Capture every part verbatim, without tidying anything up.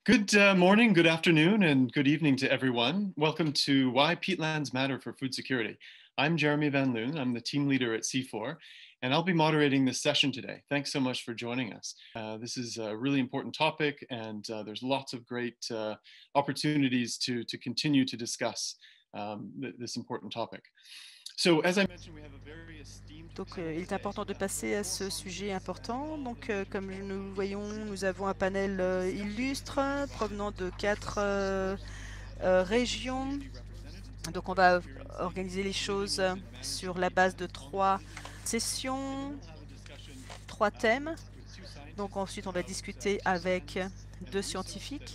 Good uh, morning, good afternoon, and good evening to everyone. Welcome to Why Peatlands Matter for Food Security. I'm Jeremy Van Loon. I'm the team leader at C four, and I'll be moderating this session today. Thanks so much for joining us. Uh, this is a really important topic, and uh, there's lots of great uh, opportunities to, to continue to discuss um, th this important topic. So, as I mentioned, we have a very esteemed Donc, euh, il est important de passer à ce sujet important. Donc, euh, comme nous le voyons, nous avons un panel euh, illustre provenant de quatre euh, euh, régions. Donc, on va organiser les choses sur la base de trois sessions, trois thèmes. Donc, ensuite, on va discuter avec deux scientifiques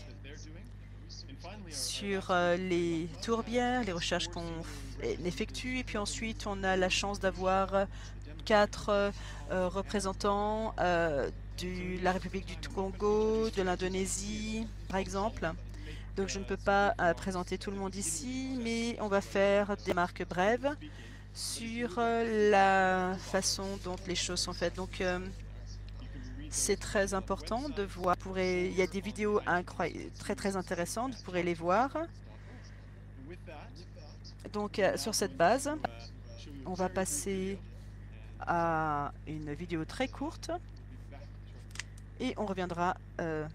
sur euh, les tourbières, les recherches qu'on effectue. Et puis ensuite, on a la chance d'avoir quatre euh, représentants euh, de la République du Congo, de l'Indonésie, par exemple. Donc je ne peux pas euh, présenter tout le monde ici, mais on va faire des marques brèves sur euh, la façon dont les choses sont faites. Donc euh, c'est très important de voir. Vous pourrez, il y a des vidéos très très intéressantes, vous pourrez les voir. Donc euh, sur cette base, on va passer à une vidéo très courte et on reviendra euh,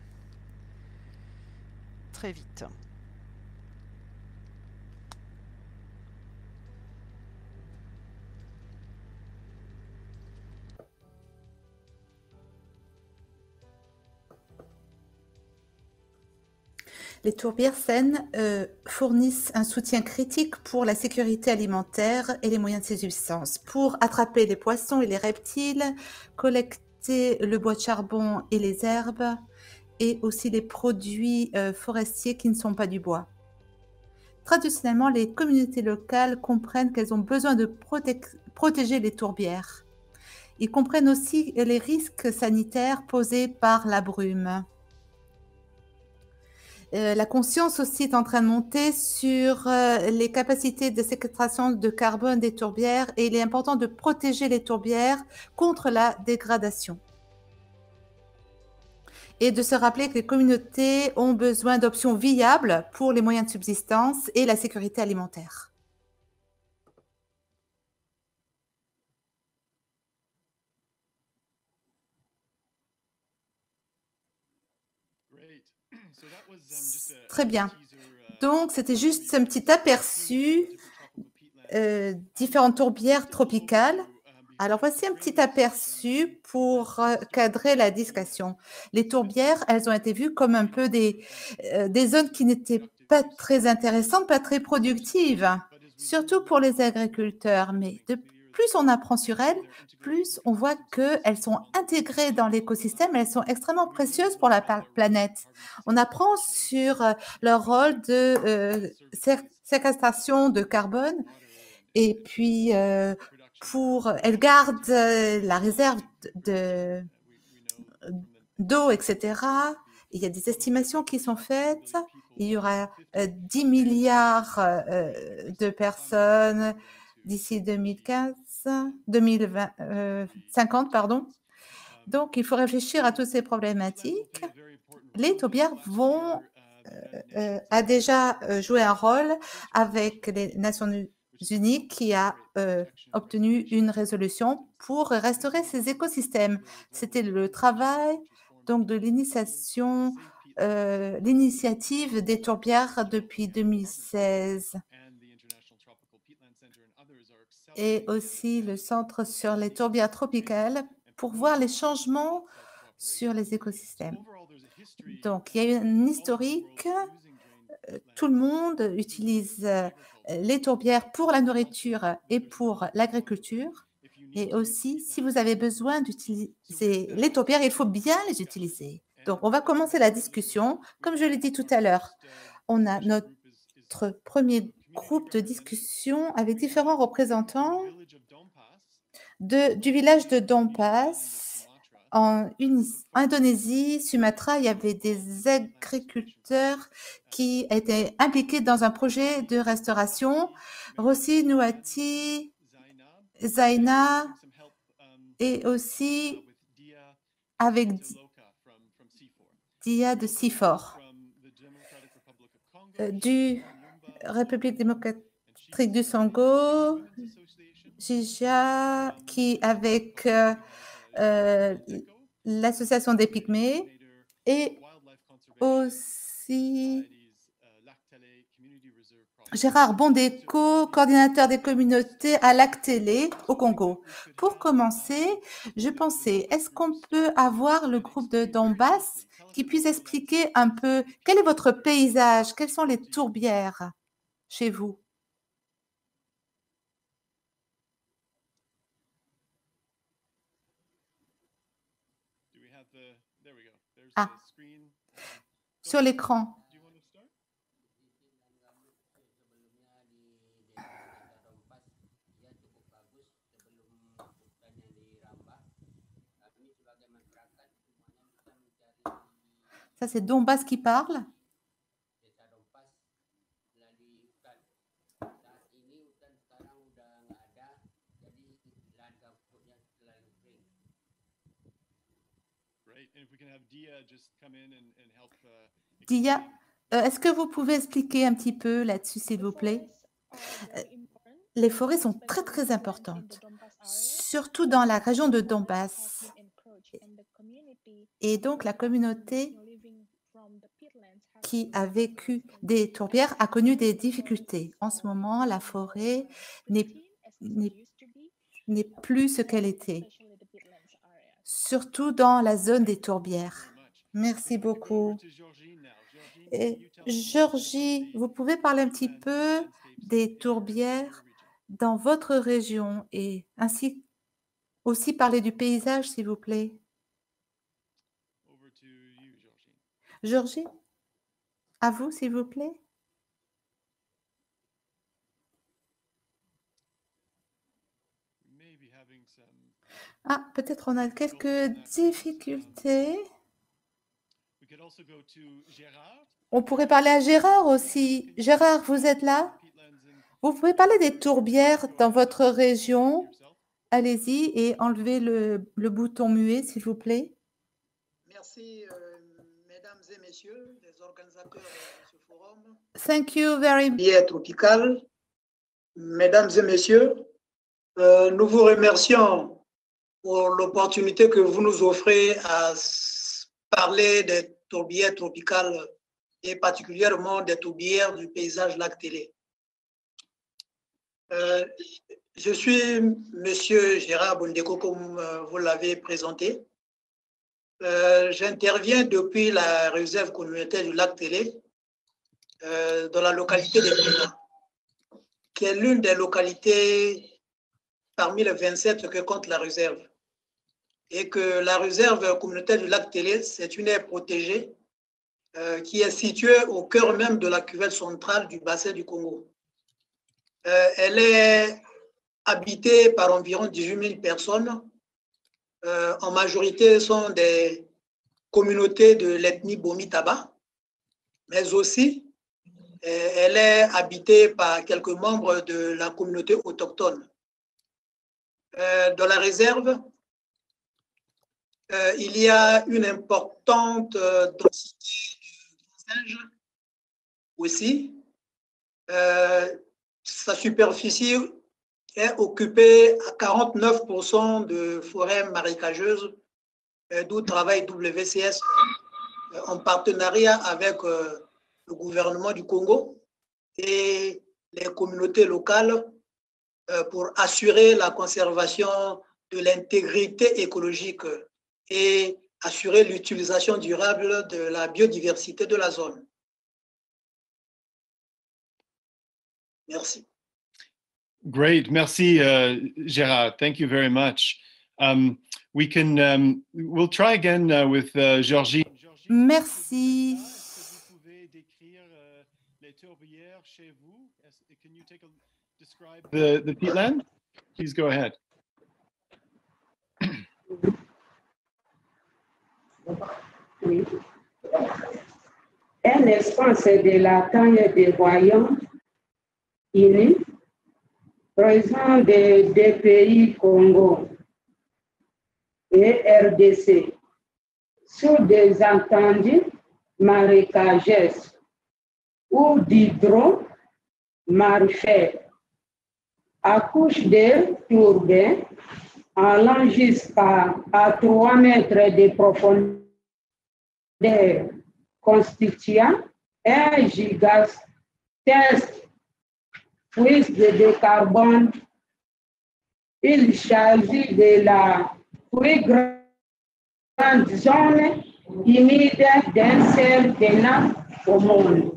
très vite. Les tourbières saines euh, fournissent un soutien critique pour la sécurité alimentaire et les moyens de subsistance, pour attraper les poissons et les reptiles, collecter le bois de charbon et les herbes, et aussi les produits euh, forestiers qui ne sont pas du bois. Traditionnellement, les communautés locales comprennent qu'elles ont besoin de proté protéger les tourbières. Ils comprennent aussi les risques sanitaires posés par la brume. Euh, la conscience aussi est en train de monter sur euh, les capacités de séquestration de carbone des tourbières et il est important de protéger les tourbières contre la dégradation. Et de se rappeler que les communautés ont besoin d'options viables pour les moyens de subsistance et la sécurité alimentaire. Très bien. Donc, c'était juste un petit aperçu euh, différentes tourbières tropicales. Alors, voici un petit aperçu pour euh, cadrer la discussion. Les tourbières, elles ont été vues comme un peu des, euh, des zones qui n'étaient pas très intéressantes, pas très productives, surtout pour les agriculteurs. Mais de plus on apprend sur elles, plus on voit qu'elles sont intégrées dans l'écosystème, elles sont extrêmement précieuses pour la planète. On apprend sur euh, leur rôle de euh, séquestration de carbone et puis euh, pour, elles gardent euh, la réserve de d'eau, et cetera. Il y a des estimations qui sont faites. Il y aura euh, dix milliards euh, de personnes d'ici deux mille quinze, deux mille vingt, euh, cinquante, pardon. Donc, il faut réfléchir à toutes ces problématiques. Les tourbières vont euh, euh, a déjà euh, joué un rôle avec les Nations Unies qui a euh, obtenu une résolution pour restaurer ces écosystèmes. C'était le travail donc de l'initiation, euh, l'initiative des tourbières depuis deux mille seize. Et aussi le centre sur les tourbières tropicales pour voir les changements sur les écosystèmes. Donc, il y a une historique. Tout le monde utilise les tourbières pour la nourriture et pour l'agriculture. Et aussi, si vous avez besoin d'utiliser les tourbières, il faut bien les utiliser. Donc, on va commencer la discussion. Comme je l'ai dit tout à l'heure, on a notre premier groupe de discussion avec différents représentants de, du village de Dompas. En Indonésie, Sumatra, il y avait des agriculteurs qui étaient impliqués dans un projet de restauration. Rossi, Nouati, Zaina et aussi avec Dia de C four. euh, du République démocratique du Congo, Jija, qui avec euh, euh, l'association des Pygmées et aussi Gérard Bondéco, coordinateur des communautés à Lac Télé au Congo. Pour commencer, je pensais, est-ce qu'on peut avoir le groupe de Donbass qui puisse expliquer un peu quel est votre paysage, quelles sont les tourbières chez vous? Ah, sur l'écran. Ça, c'est Donbass qui parle. Dia, euh, est-ce que vous pouvez expliquer un petit peu là-dessus, s'il vous plaît? Euh, les forêts sont très, très importantes, surtout dans la région de Donbass. Et donc, la communauté qui a vécu des tourbières a connu des difficultés. En ce moment, la forêt n'est plus ce qu'elle était, surtout dans la zone des tourbières. Merci beaucoup. Et Georgie, vous pouvez parler un petit peu des tourbières dans votre région et ainsi aussi parler du paysage, s'il vous plaît. Georgie, à vous, s'il vous plaît. Ah, peut-être on a quelques difficultés. On pourrait parler à Gérard aussi. Gérard, vous êtes là? Vous pouvez parler des tourbières dans votre région. Allez-y et enlevez le, le bouton muet, s'il vous plaît. Merci, euh, mesdames et messieurs, les organisateurs de ce forum. Thank you very much. Biais tropical. Mesdames et messieurs, euh, nous vous remercions pour l'opportunité que vous nous offrez à parler des tourbières tropicales et particulièrement des tourbières du paysage Lac Télé. Euh, je suis Monsieur Gérard Bondéco, comme euh, vous l'avez présenté. Euh, J'interviens depuis la réserve communautaire du Lac Télé, euh, dans la localité de Pina, qui est l'une des localités parmi les vingt-sept que compte la réserve. Et que la réserve communautaire du Lac Télé, c'est une aire protégée euh, qui est située au cœur même de la cuvette centrale du bassin du Congo. Euh, elle est habitée par environ dix-huit mille personnes. Euh, en majorité, ce sont des communautés de l'ethnie Bomi-Taba, mais aussi euh, elle est habitée par quelques membres de la communauté autochtone. Euh, dans la réserve, euh, il y a une importante euh, densité de singes aussi. Euh, sa superficie est occupée à quarante-neuf pour cent de forêts marécageuses, euh, d'où travaille W C S euh, en partenariat avec euh, le gouvernement du Congo et les communautés locales euh, pour assurer la conservation de l'intégrité écologique et assurer l'utilisation durable de la biodiversité de la zone. Merci. Great, merci, uh, Gérard. Thank you very much. Um, we can, um, we'll try again uh, with uh, Georgie. Merci. Vous pouvez décrire uh, les tourbières chez vous? Can you take a, describe the, the peatland? Please go ahead. Oui. Un espace de la taille des voyants unis, présent des deux pays Congo et R D C, sur des entendus marécageux ou d'hydromarfait. Accouche de turbin allant jusqu'à à trois mètres de profondeur constituant un gigantesque puits de carbone. Il s'agit de la plus grande zone humide d'un seul tenant au monde.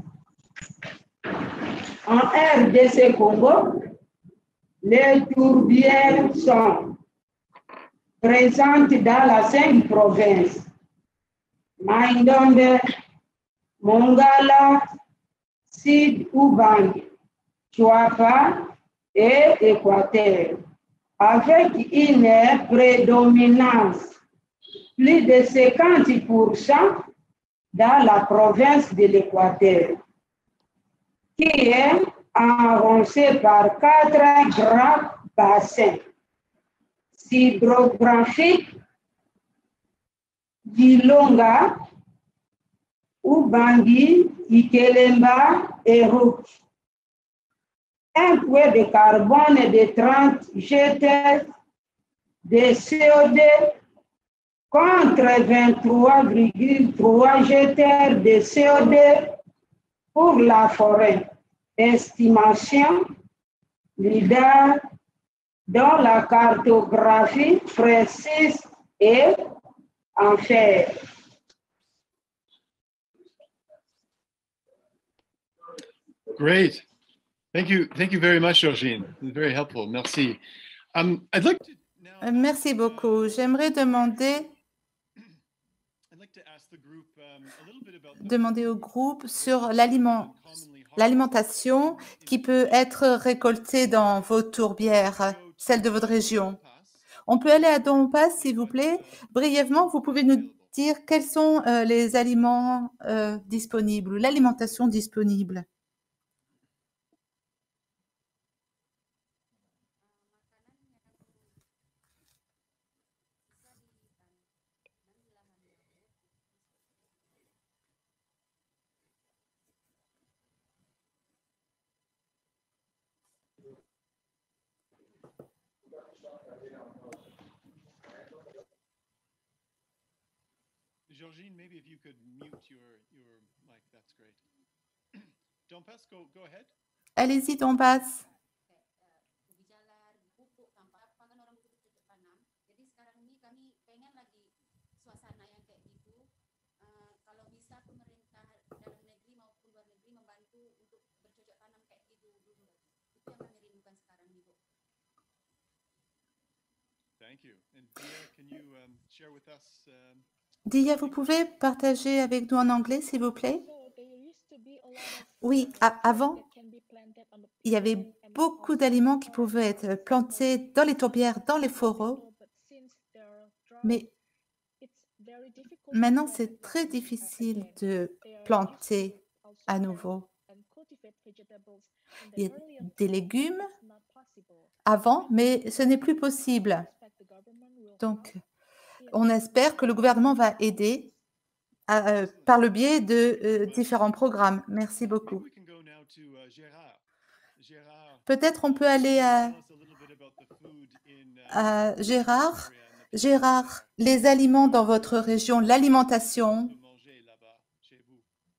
En R D C Congo, les tourbières sont présentes dans la cinq provinces: Maïndombe, Mongala, Sud-Ubangi, Chouapa et Équateur, avec une prédominance plus de cinquante pour cent dans la province de l'Équateur, qui est enroncée par quatre grands bassins hydrographiques: Dilonga, Ubangi, Ikelemba et Rouk. Un puits de carbone de trente jeteurs de C O deux contre vingt-trois virgule trois jeteurs de C O deux pour la forêt. Estimation leader dont la cartographie précise et en fait. Great. Thank you. Thank you very much, Georgine. It's very helpful. Merci. Um, I'd like to now... Merci beaucoup. J'aimerais demander, I'd like to ask the group, um, a little bit about the... demander au groupe sur l'aliment, l'alimentation qui peut être récoltée dans vos tourbières, celle de votre région. On peut aller à Dompas, s'il vous plaît. Brièvement, vous pouvez nous dire quels sont euh, les aliments euh, disponibles, l'alimentation disponible. Georgine, maybe if you could mute your, your mic, that's great. Dompas, go, go ahead. Allez-y, Dompas. Thank you. And Dia, can you um, share with us um, Dia, vous pouvez partager avec nous en anglais, s'il vous plaît? Oui, à- avant, il y avait beaucoup d'aliments qui pouvaient être plantés dans les tourbières, dans les fourreaux, mais maintenant, c'est très difficile de planter à nouveau. Il y a des légumes avant, mais ce n'est plus possible. Donc, on espère que le gouvernement va aider à, euh, par le biais de euh, différents programmes. Merci beaucoup. maybe we can go now to uh, Gérard. Gérard, Peut-être on peut aller à, tell us a little bit about the food in uh, à Gérard. area and the Gérard, les aliments dans votre région, l'alimentation. de manger là-bas chez vous.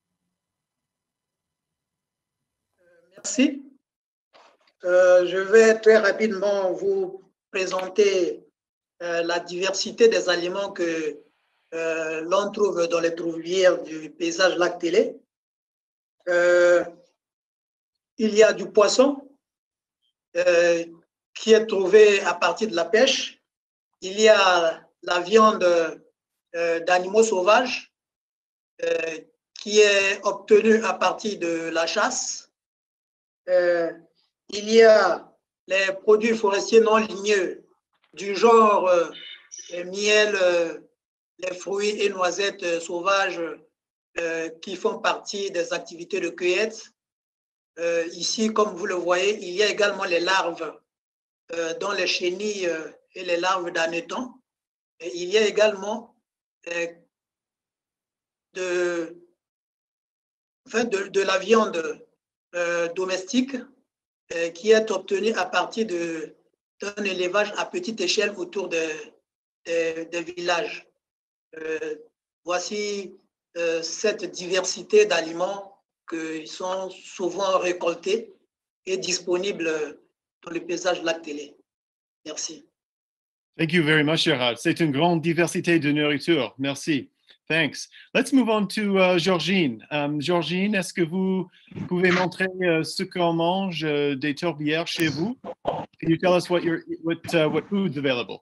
Merci. Euh, je vais très rapidement vous présenter euh, la diversité des aliments que euh, l'on trouve dans les tourbières du paysage lac Télé. Euh, il y a du poisson euh, qui est trouvé à partir de la pêche. Il y a la viande euh, d'animaux sauvages euh, qui est obtenue à partir de la chasse. Euh, il y a les produits forestiers non ligneux du genre euh, le miel, euh, les fruits et noisettes euh, sauvages euh, qui font partie des activités de cueillette. Euh, ici, comme vous le voyez, il y a également les larves, euh, dont les chenilles euh, et les larves d'anetons. Et il y a également euh, de enfin de, de la viande euh, domestique euh, qui est obtenue à partir de, d'un élevage à petite échelle autour des de, de villages. Euh, voici euh, cette diversité d'aliments qui sont souvent récoltés et disponibles dans le paysage lac Télé. Merci. Thank you very much, Gérard. C'est une grande diversité de nourriture. Merci. Thanks. Let's move on to uh, Georgine. Um, Georgine, est-ce que vous pouvez montrer uh, ce qu'on mange uh, des tourbières chez vous? Can you tell us what your what uh, what food's available?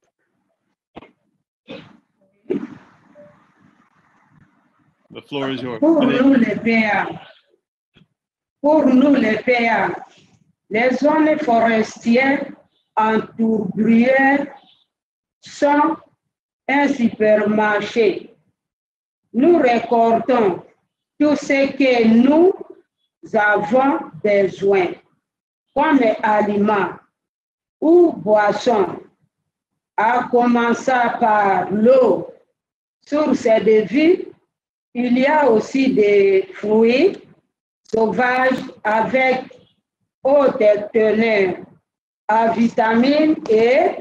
The floor is yours. Pour nous les pères, pour nous les pères, les zones forestières en tourbière sont un supermarché. Nous récoltons tout ce que nous avons besoin, comme aliments ou boissons, à commencer par l'eau. Source de vie, il y a aussi des fruits sauvages avec haute teneur à vitamines et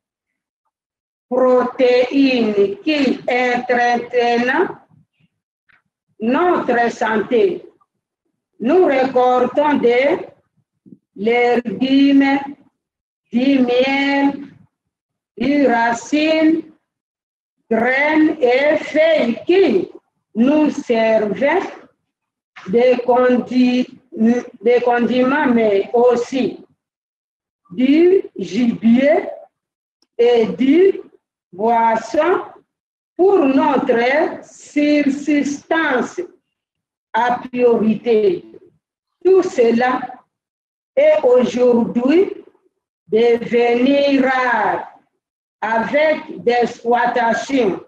protéines qui entretiennent notre santé. Nous récoltons des légumes, du miel, des racines, graines et feuilles qui nous servent de, condi de condiments, mais aussi du gibier et du boisson pour notre subsistance à priorité. Tout cela est aujourd'hui devenu rare avec des exploitations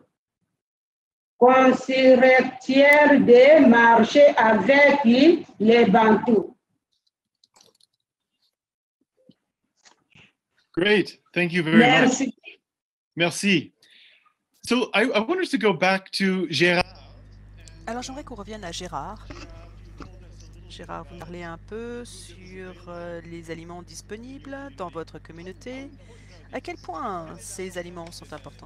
concertières des marchés avec les Bantous. Great. Thank you very Merci. much. Merci. So I, I want us to go back to Gérard. Alors j'aimerais qu'on revienne à Gérard. Gérard, vous parlez un peu sur euh, les aliments disponibles dans votre communauté. À quel point ces aliments sont importants?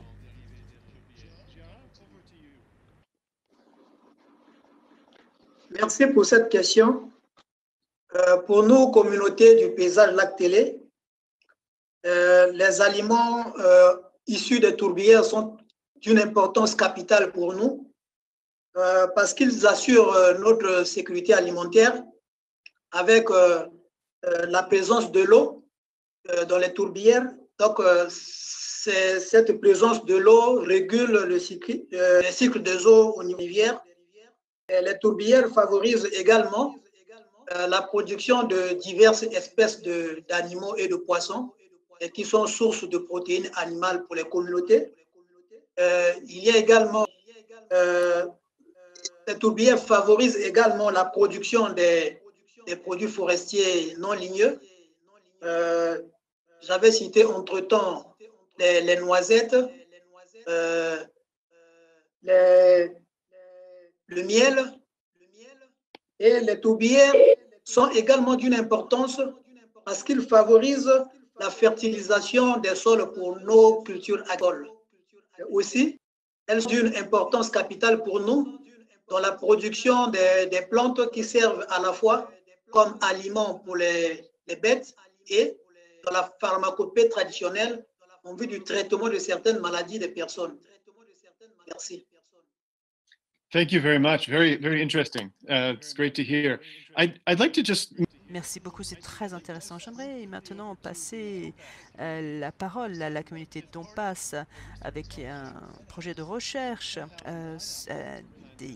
Merci pour cette question. Euh, pour nous, communauté du paysage lac Télé, euh, les aliments euh, issus des tourbières sont d'une importance capitale pour nous euh, parce qu'ils assurent euh, notre sécurité alimentaire avec euh, euh, la présence de l'eau euh, dans les tourbières. Donc, euh, cette présence de l'eau régule le cycle, euh, le cycle des eaux au niveau des rivières. Et les tourbières favorisent également euh, la production de diverses espèces d'animaux et de poissons et qui sont sources de protéines animales pour les communautés. Euh, il y a également, euh, les tourbières favorisent également la production des, des produits forestiers non ligneux. Euh, J'avais cité entre-temps les, les noisettes, euh, les, le miel, et les tourbières sont également d'une importance parce qu'ils favorisent la fertilisation des sols pour nos cultures agricoles. Aussi, elles sont d'une importance capitale pour nous dans la production des, des plantes qui servent à la fois comme aliments pour les, les bêtes et dans la pharmacopée traditionnelle en vue du traitement de certaines maladies des personnes. Merci. Thank you very much. Very, very interesting. Uh, it's great to hear. I'd, I'd like to just... Merci beaucoup, c'est très intéressant. J'aimerais maintenant passer euh, la parole à la communauté de Dompas avec un projet de recherche euh, euh, des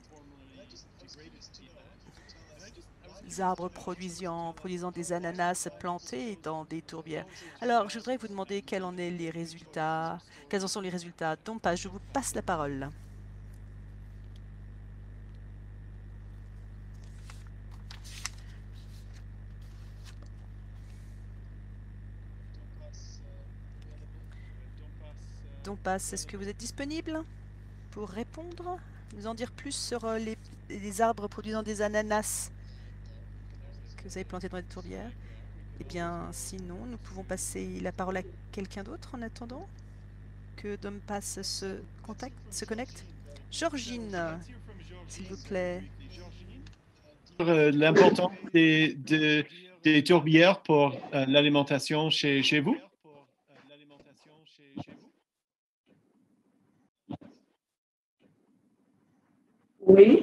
arbres produisant, produisant des ananas plantés dans des tourbières. Alors, je voudrais vous demander quels en sont les résultats, quels en sont les résultats. Dompas, je vous passe la parole. Dompas, est-ce que vous êtes disponible pour répondre? nous en dire plus sur euh, les, les arbres produisant des ananas que vous avez plantés dans les tourbières? Eh bien, sinon, nous pouvons passer la parole à quelqu'un d'autre en attendant que Dompas se contacte, se connecte. Georgine, s'il vous plaît. L'importance des, des, des tourbières pour euh, l'alimentation chez, chez vous? Oui.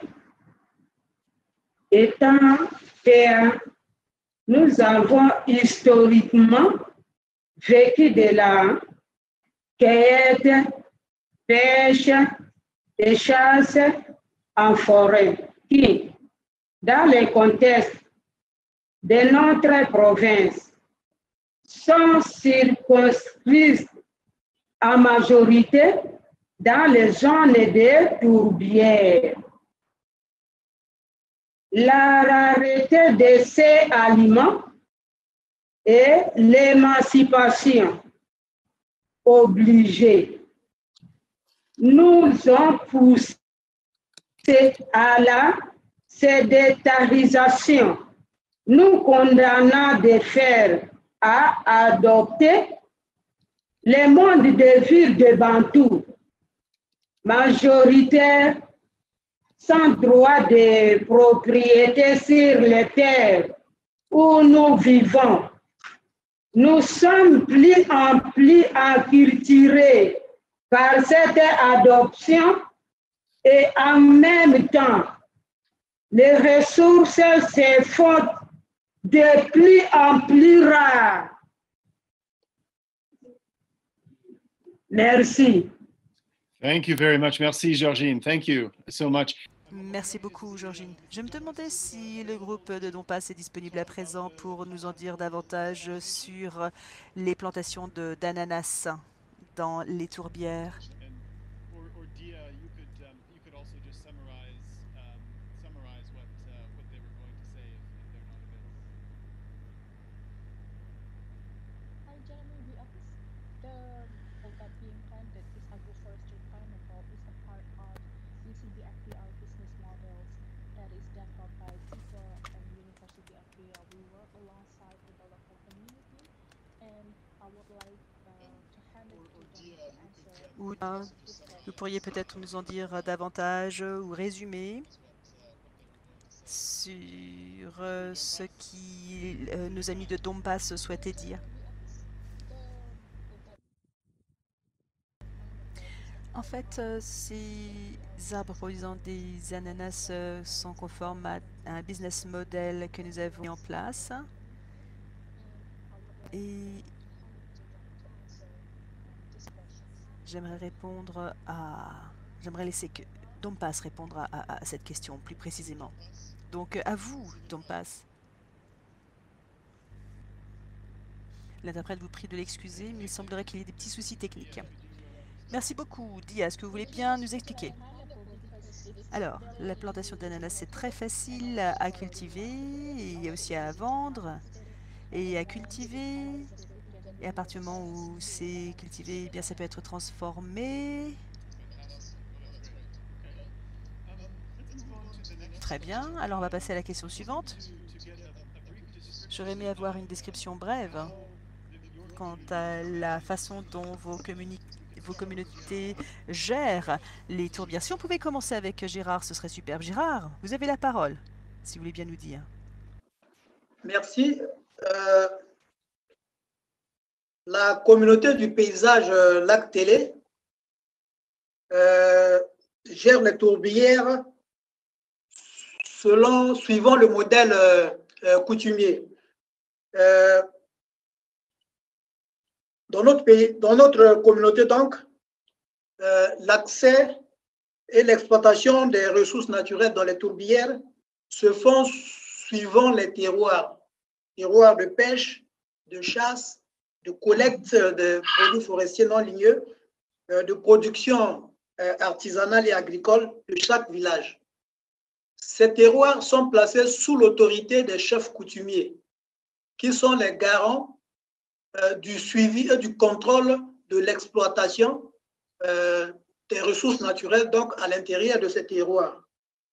Étant que nous avons historiquement vécu de la cueillette, pêche et chasse en forêt, qui, dans le contexte de notre province, sont circonscrits en majorité dans les zones de tourbières. La rareté de ces aliments et l'émancipation obligée nous ont poussé à la sédentarisation, nous condamnant de faire à adopter le monde de ville de Bantou, majoritaire, sans droit de propriété sur les terres où nous vivons. Nous sommes plus en plus enculturés par cette adoption et en même temps, les ressources se font de plus en plus rares. Merci. Thank you very much. Merci, Georgine. Thank you so much. Merci beaucoup, Georgine. Je me demandais si le groupe de Dompas est disponible à présent pour nous en dire davantage sur les plantations d'ananas dans les tourbières. Ou euh, vous pourriez peut-être nous en dire davantage ou résumer sur euh, ce que euh, nos amis de Dompas souhaitaient dire. En fait, euh, ces arbres produisant des ananas euh, sont conformes à un business model que nous avons mis en place. Et j'aimerais répondre à... J'aimerais laisser que Dompas répondre à, à, à cette question plus précisément. Donc, à vous, Dompas. L'interprète vous prie de l'excuser, mais il semblerait qu'il y ait des petits soucis techniques. Merci beaucoup. Dia, est-ce que vous voulez bien nous expliquer? Alors, la plantation d'ananas, c'est très facile à cultiver, et il y a aussi à vendre et à cultiver. Et à partir du moment où c'est cultivé, eh bien, ça peut être transformé. Très bien. Alors, on va passer à la question suivante. J'aurais aimé avoir une description brève quant à la façon dont vos, vos communautés gèrent les tourbières. Si on pouvait commencer avec Gérard, ce serait superbe. Gérard, vous avez la parole, si vous voulez bien nous dire. Merci. Euh, la communauté du paysage euh, Lac-Télé euh, gère les tourbières selon, suivant le modèle euh, euh, coutumier. Euh, dans notre pays, dans notre communauté donc, euh, l'accès et l'exploitation des ressources naturelles dans les tourbières se font suivant les terroirs, terroirs de pêche, de chasse, de collecte de produits forestiers non ligneux, euh, de production euh, artisanale et agricole de chaque village. Ces terroirs sont placés sous l'autorité des chefs coutumiers, qui sont les garants euh, du suivi et du contrôle de l'exploitation euh, des ressources naturelles donc à l'intérieur de ces terroirs.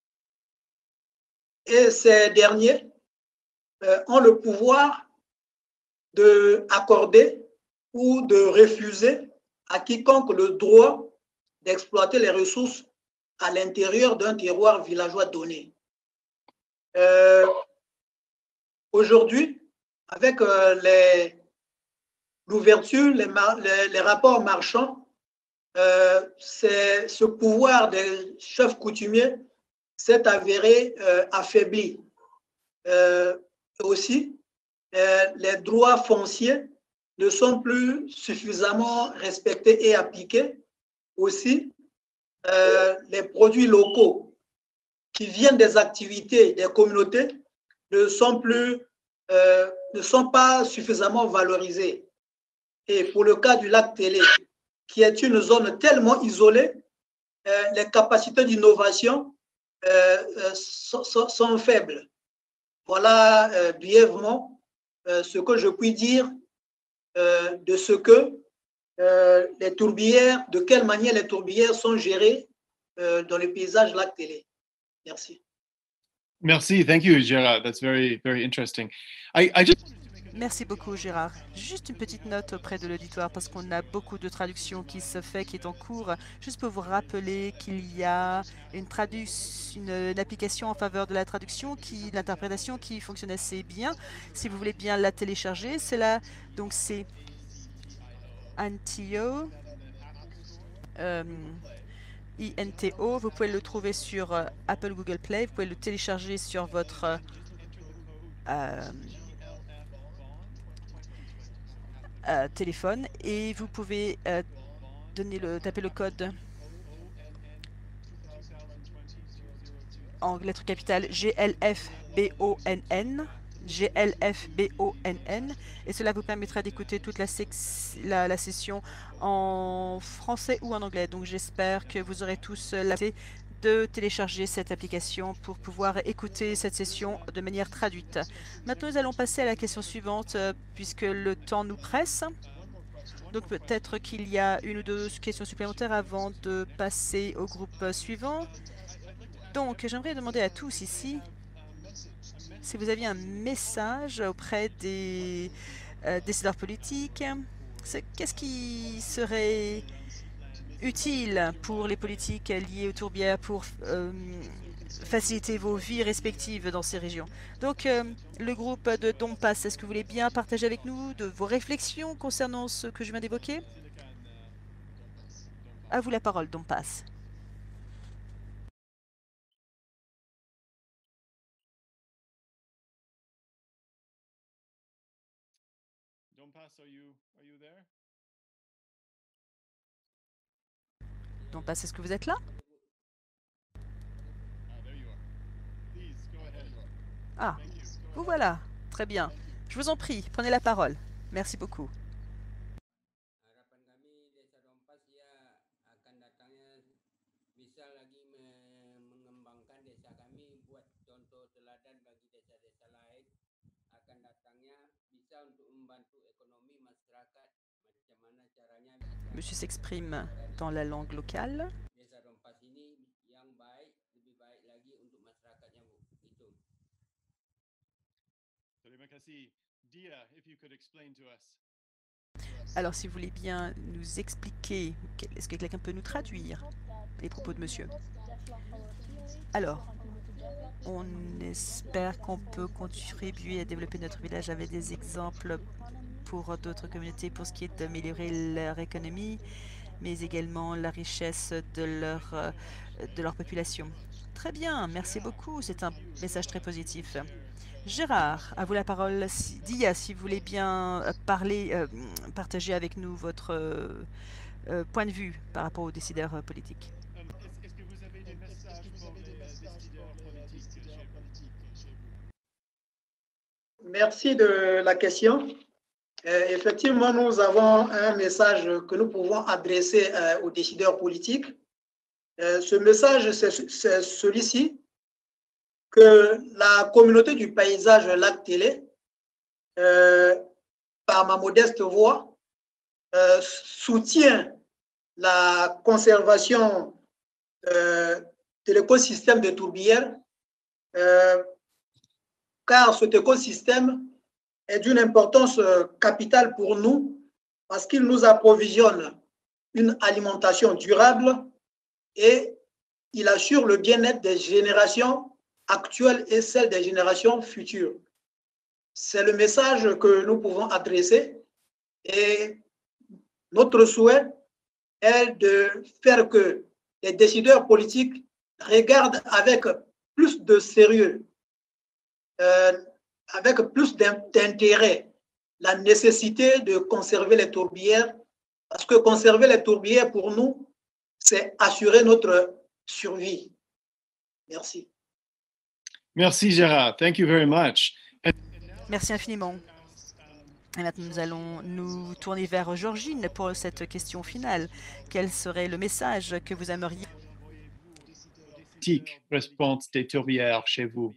Et ces derniers euh, ont le pouvoir d'accorder ou de refuser à quiconque le droit d'exploiter les ressources à l'intérieur d'un terroir villageois donné. Euh, Aujourd'hui, avec euh, l'ouverture, les, les, les rapports marchands, euh, ce pouvoir des chefs coutumiers s'est avéré euh, affaibli. Euh, aussi, euh, les droits fonciers ne sont plus suffisamment respectés et appliqués. Aussi, euh, les produits locaux qui viennent des activités des communautés ne sont plus, euh, ne sont pas suffisamment valorisés. Et pour le cas du lac Télé, qui est une zone tellement isolée, euh, les capacités d'innovation euh, euh, sont, sont, sont faibles. Voilà euh, brièvement euh, ce que je puis dire euh, de ce que euh, les tourbières, de quelle manière les tourbières sont gérées euh, dans le paysage lac Télé. Merci. Merci, thank you, Gérard. That's very, very interesting. I, I just... Merci beaucoup, Gérard. Juste une petite note auprès de l'auditoire parce qu'on a beaucoup de traductions qui se fait, qui est en cours. Juste pour vous rappeler qu'il y a une, une, une application en faveur de la traduction, qui l'interprétation qui fonctionne assez bien. Si vous voulez bien la télécharger, c'est là. Donc c'est Intio. Euh, I N T O, vous pouvez le trouver sur euh, Apple Google Play, vous pouvez le télécharger sur votre euh, euh, téléphone et vous pouvez euh, donner le, taper le code en lettres capitales G L F B O N N, G L F B O N N, et cela vous permettra d'écouter toute la, la, la session en français ou en anglais. Donc j'espère que vous aurez tous la possibilité de télécharger cette application pour pouvoir écouter cette session de manière traduite. Maintenant, nous allons passer à la question suivante puisque le temps nous presse. Donc peut-être qu'il y a une ou deux questions supplémentaires avant de passer au groupe suivant. Donc j'aimerais demander à tous ici si vous aviez un message auprès des euh, décideurs politiques. Qu'est-ce qui serait utile pour les politiques liées aux tourbières pour euh, faciliter vos vies respectives dans ces régions? Donc, euh, le groupe de Dompas, est-ce que vous voulez bien partager avec nous de vos réflexions concernant ce que je viens d'évoquer? À vous la parole, Dompas. Dompas, are you, are you there? Dompas, est-ce que vous êtes là? Ah, vous voilà. Très bien. Je vous en prie, prenez la parole. Merci beaucoup. Monsieur s'exprime dans la langue locale. Alors, si vous voulez bien nous expliquer, est-ce que quelqu'un peut nous traduire les propos de monsieur? Alors, on espère qu'on peut contribuer à développer notre village avec des exemples pour d'autres communautés pour ce qui est d'améliorer leur économie, mais également la richesse de leur, de leur population. Très bien, merci beaucoup. C'est un message très positif. Gérard, à vous la parole. Dia, si vous voulez bien parler, euh, partager avec nous votre euh, euh, point de vue par rapport aux décideurs euh, politiques. Est-ce que vous avez des messages pour les décideurs politiques chez vous? Merci de la question. Euh, effectivement, nous avons un message que nous pouvons adresser euh, aux décideurs politiques. Euh, ce message, c'est celui-ci, que la communauté du paysage lac Télé, euh, par ma modeste voix, euh, soutient la conservation euh, de l'écosystème de tourbières, euh, car cet écosystème est d'une importance capitale pour nous parce qu'il nous approvisionne une alimentation durable et il assure le bien-être des générations actuelles et celles des générations futures. C'est le message que nous pouvons adresser et notre souhait est de faire que les décideurs politiques regardent avec plus de sérieux, euh, avec plus d'intérêt, la nécessité de conserver les tourbières, parce que conserver les tourbières, pour nous, c'est assurer notre survie. Merci. Merci, Gérard. Thank you very much. Merci infiniment. Et maintenant, nous allons nous tourner vers Georgine pour cette question finale. Quel serait le message que vous aimeriez? Réponse des tourbières chez vous.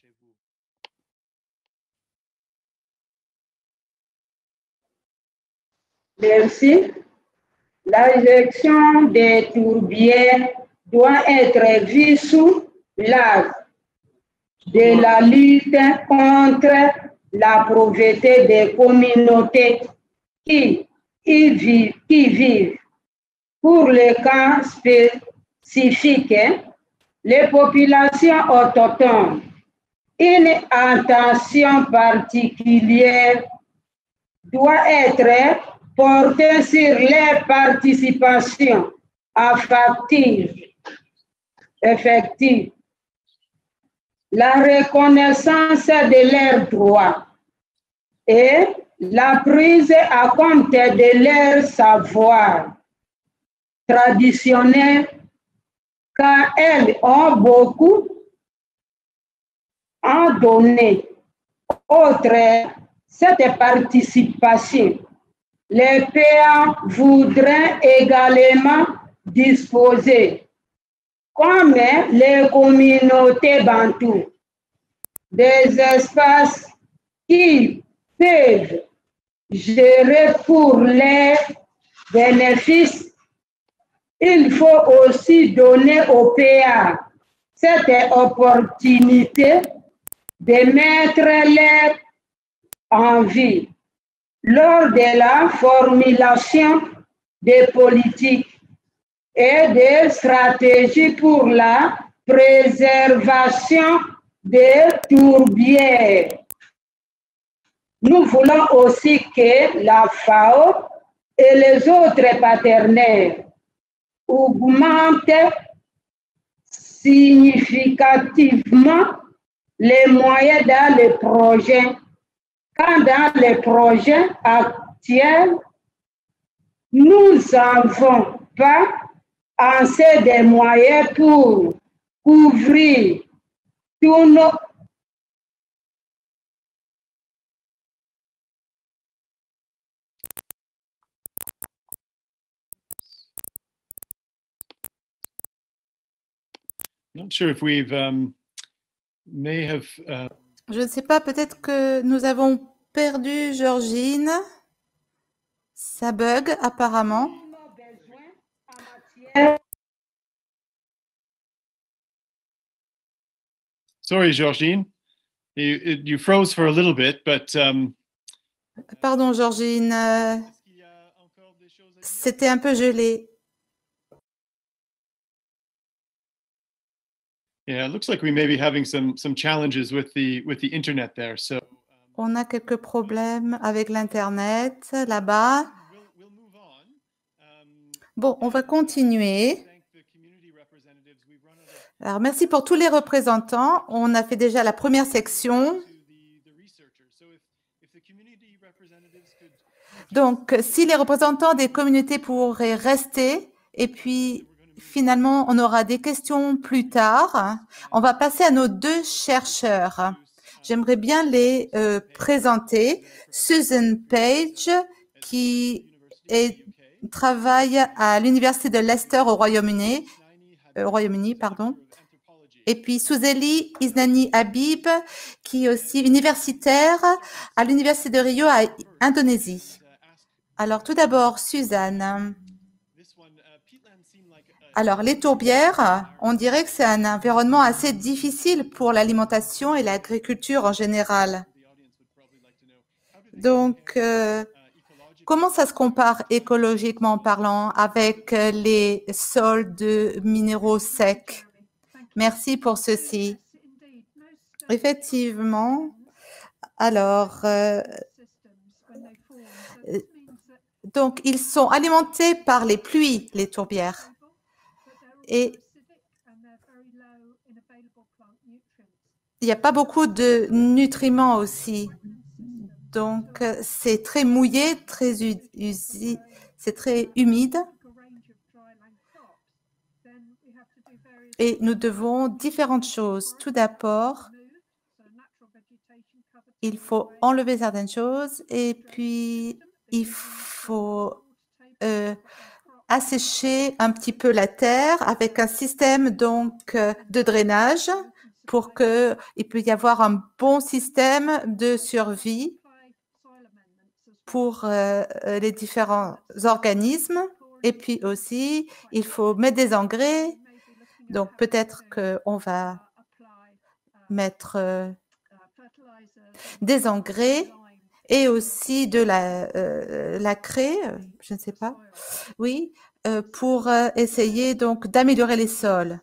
Merci. La gestion des tourbières doit être vue sous l'angle de la lutte contre la pauvreté des communautés qui y vivent, qui vivent. Pour les cas spécifiques, les populations autochtones, une attention particulière doit être portée sur les participations affectives, effectives, la reconnaissance de leurs droits et la prise à compte de leur savoir traditionnel, car elles ont beaucoup à donner. Outre cette participation, les P A voudraient également disposer, comme les communautés bantoues, des espaces qui peuvent gérer pour les bénéfices. Il faut aussi donner aux P A cette opportunité de mettre leur envie lors de la formulation des politiques et des stratégies pour la préservation des tourbières. Nous voulons aussi que la F A O et les autres partenaires augmentent significativement les moyens dans les projets, quand dans les projets actuels, nous n'avons pas assez de moyens pour couvrir tous nos Not sure if we've um, may have. Uh... Je ne sais pas, peut-être que nous avons perdu Georgine. Ça bug apparemment. Sorry, Georgine. You, you froze for a little bit, but. Um... Pardon, Georgine. C'était un peu gelé. Yeah, it looks like we may be having some some challenges with the with the internet there. So on a quelques problèmes avec l'internet là-bas. Bon, on va continuer. Alors, merci pour tous les représentants. On a fait déjà la première section. Donc, si les représentants des communautés pourraient rester, et puis finalement, on aura des questions plus tard. On va passer à nos deux chercheurs. J'aimerais bien les euh, présenter. Susan Page, qui est, travaille à l'Université de Leicester au Royaume-Uni, euh, Royaume-Uni, pardon. Et puis Suzeli Isnani Habib, qui est aussi universitaire à l'Université de Rio, à Indonésie. Alors, tout d'abord, Suzanne. Alors, les tourbières, on dirait que c'est un environnement assez difficile pour l'alimentation et l'agriculture en général. Donc, euh, comment ça se compare écologiquement parlant avec les sols de minéraux secs? Merci pour ceci. Effectivement. Alors, euh, donc, ils sont alimentés par les pluies, les tourbières. Et il n'y a pas beaucoup de nutriments aussi. Donc, c'est très mouillé, très c'est très humide. Et nous devons différentes choses. Tout d'abord, il faut enlever certaines choses et puis il faut euh, assécher un petit peu la terre avec un système donc de drainage pour qu'il puisse y avoir un bon système de survie pour euh, les différents organismes. Et puis aussi, il faut mettre des engrais. Donc, peut-être qu'on va mettre euh, des engrais et aussi de la, euh, la craie, je ne sais pas, oui, euh, pour euh, essayer donc d'améliorer les sols.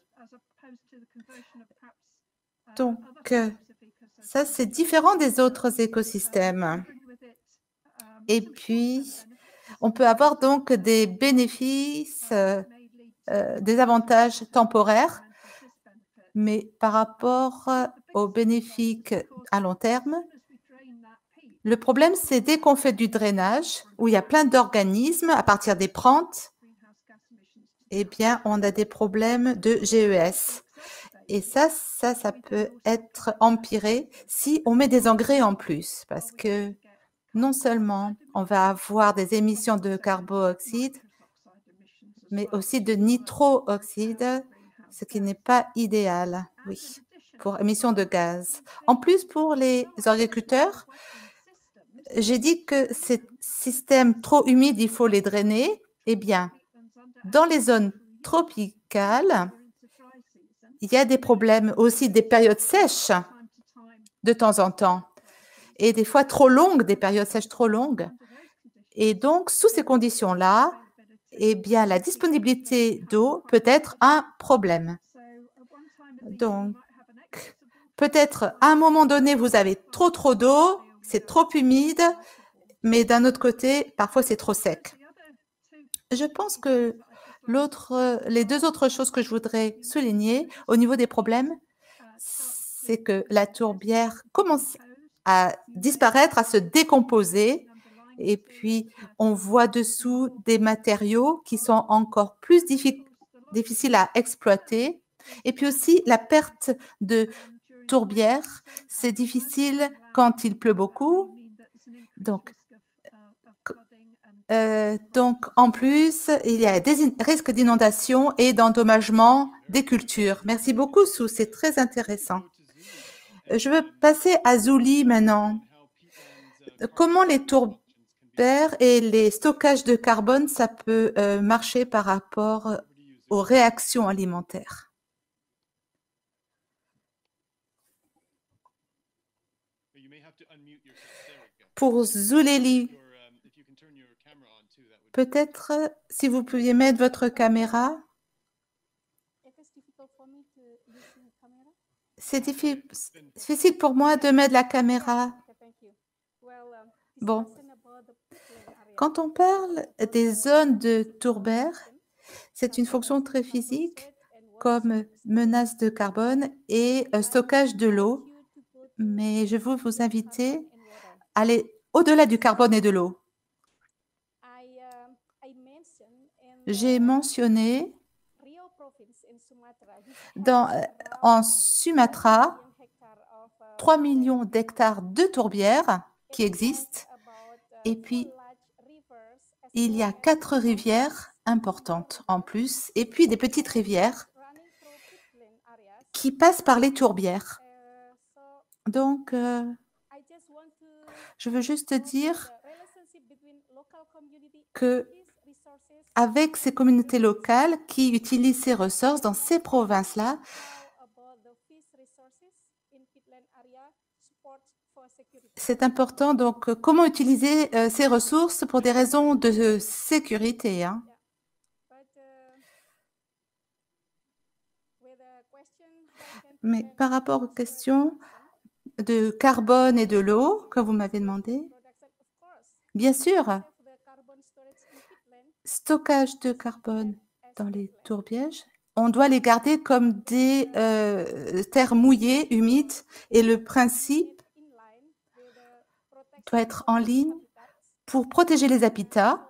Donc, euh, ça, c'est différent des autres écosystèmes. Et puis, on peut avoir donc des bénéfices, euh, euh, des avantages temporaires, mais par rapport aux bénéfices à long terme, le problème, c'est dès qu'on fait du drainage, où il y a plein d'organismes à partir des pentes, eh bien, on a des problèmes de G E S. Et ça, ça, ça peut être empiré si on met des engrais en plus, parce que non seulement on va avoir des émissions de carboxyde, mais aussi de nitro-oxyde, ce qui n'est pas idéal, oui, pour émissions de gaz. En plus, pour les agriculteurs, j'ai dit que ces systèmes trop humides, il faut les drainer. Eh bien, dans les zones tropicales, il y a des problèmes aussi des périodes sèches de temps en temps et des fois trop longues, des périodes sèches trop longues. Et donc, sous ces conditions-là, eh bien, la disponibilité d'eau peut être un problème. Donc, peut-être à un moment donné, vous avez trop trop d'eau, c'est trop humide, mais d'un autre côté, parfois c'est trop sec. Je pense que l'autre, les deux autres choses que je voudrais souligner au niveau des problèmes, c'est que la tourbière commence à disparaître, à se décomposer, et puis on voit dessous des matériaux qui sont encore plus diffi- difficiles à exploiter. Et puis aussi la perte de tourbière, c'est difficile quand il pleut beaucoup. Donc, euh, donc en plus, il y a des risques d'inondation et d'endommagement des cultures. Merci beaucoup, Sue, c'est très intéressant. Je veux passer à Zuli maintenant. Comment les tourbières et les stockages de carbone, ça peut euh, marcher par rapport aux réactions alimentaires? Pour Zuleli, peut-être si vous pouviez mettre votre caméra. C'est difficile pour moi de mettre la caméra. Bon. Quand on parle des zones de tourbière, c'est une fonction très physique comme menace de carbone et stockage de l'eau. Mais je veux vous inviter à aller au-delà du carbone et de l'eau. J'ai mentionné dans, en Sumatra trois millions d'hectares de tourbières qui existent et puis il y a quatre rivières importantes en plus et puis des petites rivières qui passent par les tourbières. Donc, euh, je veux juste dire que avec ces communautés locales qui utilisent ces ressources dans ces provinces-là. C'est important, donc, comment utiliser euh, ces ressources pour des raisons de euh, sécurité. Hein. Mais par rapport aux questions de carbone et de l'eau que vous m'avez demandé, bien sûr, stockage de carbone dans les tourbières, on doit les garder comme des euh, terres mouillées, humides, et le principe doit être en ligne pour protéger les habitats,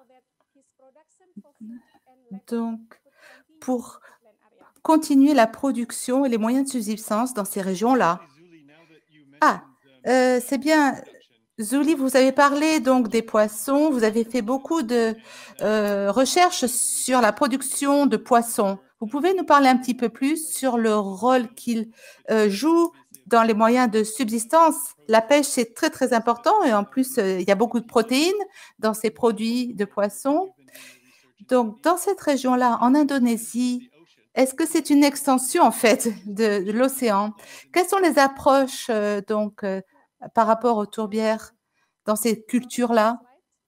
donc pour continuer la production et les moyens de subsistance dans ces régions-là. Ah, euh, c'est bien. Zuli, vous avez parlé donc des poissons, vous avez fait beaucoup de euh, recherches sur la production de poissons. Vous pouvez nous parler un petit peu plus sur le rôle qu'ils euh, jouent dans les moyens de subsistance? La pêche, c'est très, très important et en plus, euh, il y a beaucoup de protéines dans ces produits de poissons. Donc, dans cette région-là, en Indonésie, est-ce que c'est une extension, en fait, de, de l'océan? Quelles sont les approches, euh, donc, euh, par rapport aux tourbières dans ces cultures-là?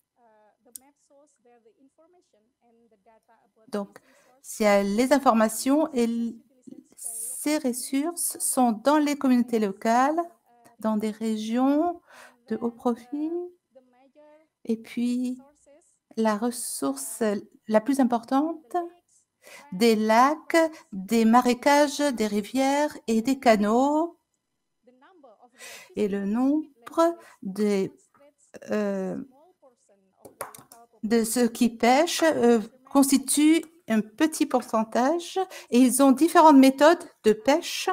Donc, il y a les informations et ces ressources sont dans les communautés locales, dans des régions de haut profil. Et puis, la ressource la plus importante, des lacs, des marécages, des rivières et des canaux. Et le nombre de, euh, de ceux qui pêchent euh, constitue un petit pourcentage et ils ont différentes méthodes de pêche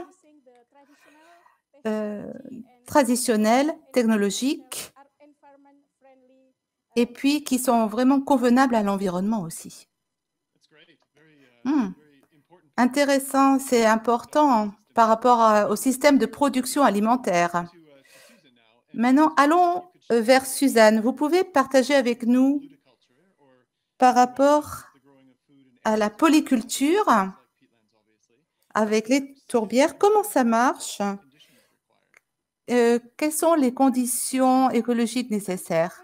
euh, traditionnelles, technologiques et puis qui sont vraiment convenables à l'environnement aussi. Hmm. Intéressant, c'est important par rapport à, au système de production alimentaire. Maintenant, allons vers Suzanne. Vous pouvez partager avec nous par rapport à la polyculture avec les tourbières, comment ça marche? Euh, quelles sont les conditions écologiques nécessaires?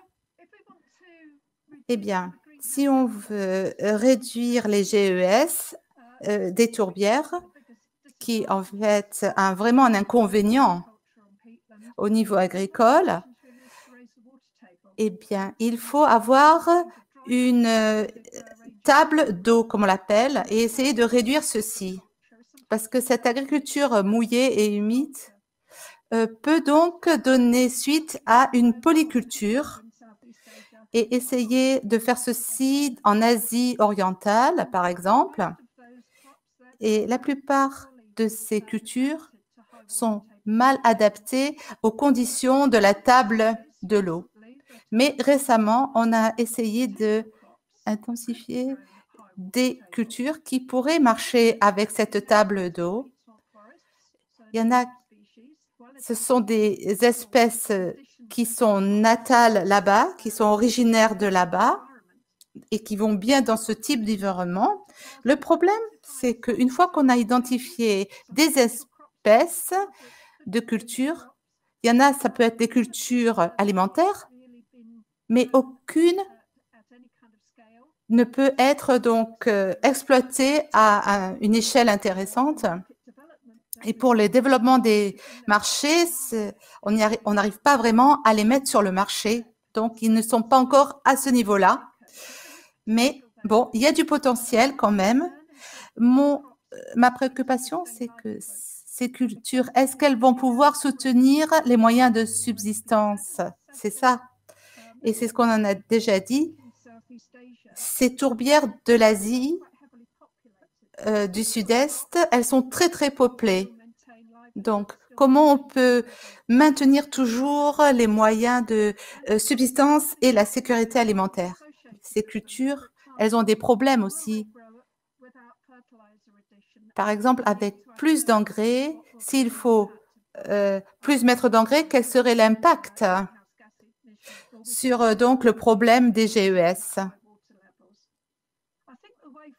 Eh bien, si on veut réduire les G E S euh, des tourbières, qui en fait a vraiment un inconvénient au niveau agricole, eh bien, il faut avoir une euh, table d'eau, comme on l'appelle, et essayer de réduire ceci. Parce que cette agriculture mouillée et humide euh, peut donc donner suite à une polyculture et essayer de faire ceci en Asie orientale, par exemple. Et la plupart de ces cultures sont mal adaptées aux conditions de la table de l'eau. Mais récemment, on a essayé d'intensifier des cultures qui pourraient marcher avec cette table d'eau. Il y en a, ce sont des espèces qui sont natales là-bas, qui sont originaires de là-bas et qui vont bien dans ce type d'environnement. Le problème, c'est qu'une fois qu'on a identifié des espèces de cultures, il y en a, ça peut être des cultures alimentaires, mais aucune ne peut être donc euh, exploitée à, à une échelle intéressante. Et pour le développement des marchés, on n'arrive pas vraiment à les mettre sur le marché. Donc, ils ne sont pas encore à ce niveau-là. Mais bon, il y a du potentiel quand même. Mon, ma préoccupation, c'est que ces cultures, est-ce qu'elles vont pouvoir soutenir les moyens de subsistance? C'est ça. Et c'est ce qu'on en a déjà dit. Ces tourbières de l'Asie, euh, du Sud-Est, elles sont très, très peuplées. Donc, comment on peut maintenir toujours les moyens de euh, subsistance et la sécurité alimentaire? Ces cultures, elles ont des problèmes aussi. Par exemple, avec plus d'engrais, s'il faut euh, plus mettre d'engrais, quel serait l'impact sur euh, donc le problème des G E S?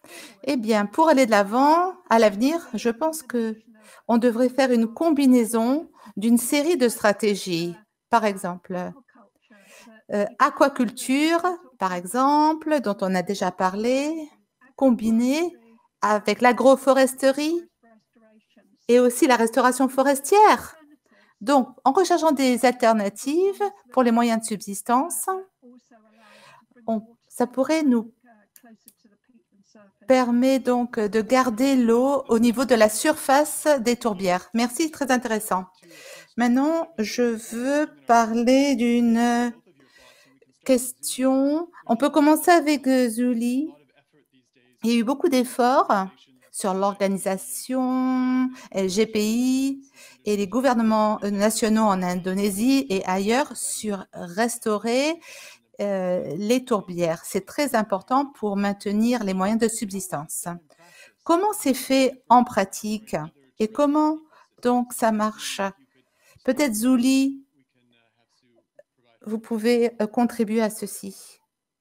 Eh bien, pour aller de l'avant, à l'avenir, je pense qu'on devrait faire une combinaison d'une série de stratégies. Par exemple, euh, aquaculture, par exemple, dont on a déjà parlé, combinée avec l'agroforesterie et aussi la restauration forestière. Donc, en recherchant des alternatives pour les moyens de subsistance, on, ça pourrait nous permettre donc de garder l'eau au niveau de la surface des tourbières. Merci, très intéressant. Maintenant, je veux parler d'une question. On peut commencer avec Zuli. Il y a eu beaucoup d'efforts sur l'organisation, L G P I et les gouvernements nationaux en Indonésie et ailleurs sur restaurer euh, les tourbières. C'est très important pour maintenir les moyens de subsistance. Comment c'est fait en pratique et comment donc ça marche? Peut-être Zuli, vous pouvez euh, contribuer à ceci.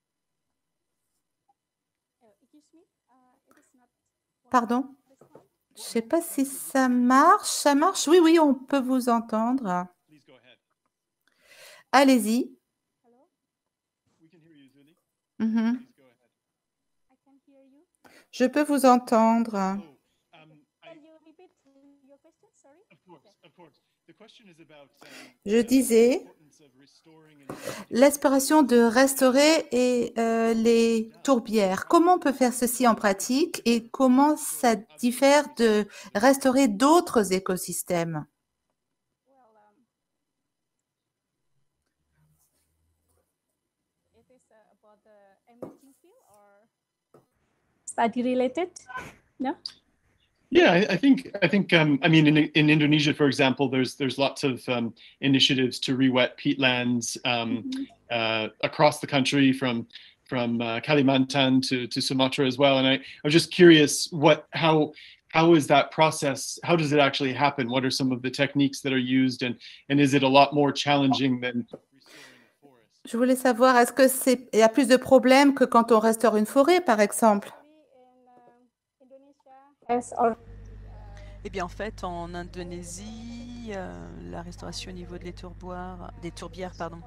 Pardon? Je ne sais pas si ça marche. Ça marche? Oui, oui, on peut vous entendre. Allez-y. Mm-hmm. Je peux vous entendre. Je disais l'aspiration de restaurer et, euh, les tourbières. Comment on peut faire ceci en pratique et comment ça diffère de restaurer d'autres écosystèmes? Study related? No? Yeah, I, I think I think um, I mean in in Indonesia, for example, there's there's lots of um, initiatives to re-wet peatlands um, mm-hmm. uh, across the country, from from uh, Kalimantan to to Sumatra as well. And I, I was just curious, what how how is that process? How does it actually happen? What are some of the techniques that are used, and and is it a lot more challenging than restoring a forest? Je voulais savoir, est-ce que c'est il y a plus de problèmes que quand on restaure une forêt, par exemple? Eh bien, en fait, en Indonésie, euh, la restauration au niveau de les tourboires, des tourbières, pardon,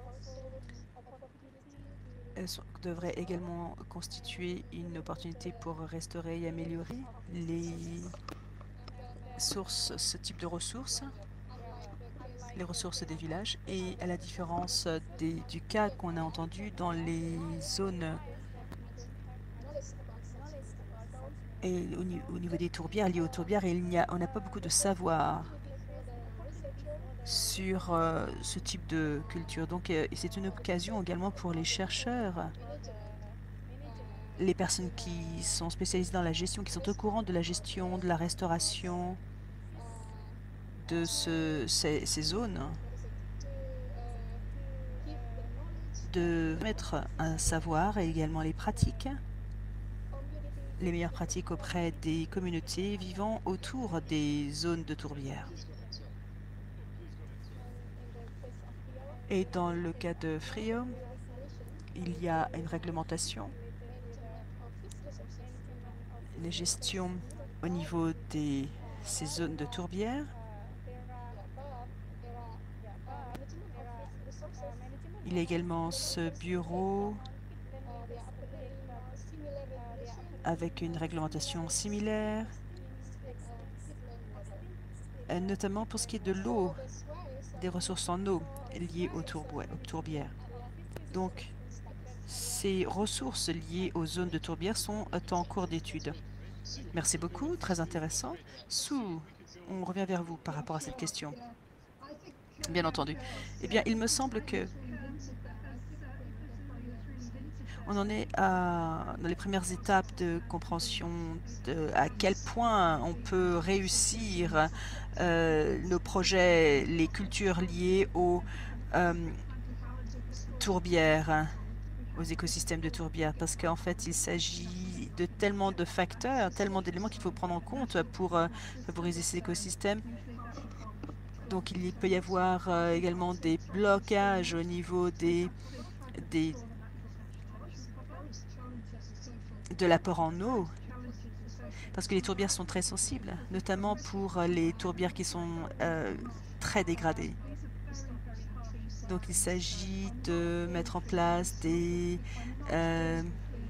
sont, devrait également constituer une opportunité pour restaurer et améliorer les sources, ce type de ressources, les ressources des villages, et à la différence des, du cas qu'on a entendu dans les zones et au, au niveau des tourbières, liées aux tourbières, il n'y a, on n'a pas beaucoup de savoir sur euh, ce type de culture. Donc, euh, c'est une occasion également pour les chercheurs, les personnes qui sont spécialisées dans la gestion, qui sont au courant de la gestion, de la restauration de ce, ces, ces zones, de mettre un savoir et également les pratiques, les meilleures pratiques auprès des communautés vivant autour des zones de tourbières. Et dans le cas de Frio, il y a une réglementation, la gestion au niveau de ces zones de tourbières. Il y a également ce bureau avec une réglementation similaire, notamment pour ce qui est de l'eau, des ressources en eau liées aux tourbières. Donc, ces ressources liées aux zones de tourbières sont en cours d'étude. Merci beaucoup, très intéressant. Sue, on revient vers vous par rapport à cette question. Bien entendu. Eh bien, il me semble que on en est à, dans les premières étapes de compréhension de à quel point on peut réussir euh, nos projets, les cultures liées aux euh, tourbières, aux écosystèmes de tourbières, parce qu'en fait, il s'agit de tellement de facteurs, tellement d'éléments qu'il faut prendre en compte pour euh, favoriser ces écosystèmes. Donc, il peut y avoir euh, également des blocages au niveau des, des de l'apport en eau parce que les tourbières sont très sensibles, notamment pour les tourbières qui sont euh, très dégradées. Donc il s'agit de mettre en place des euh,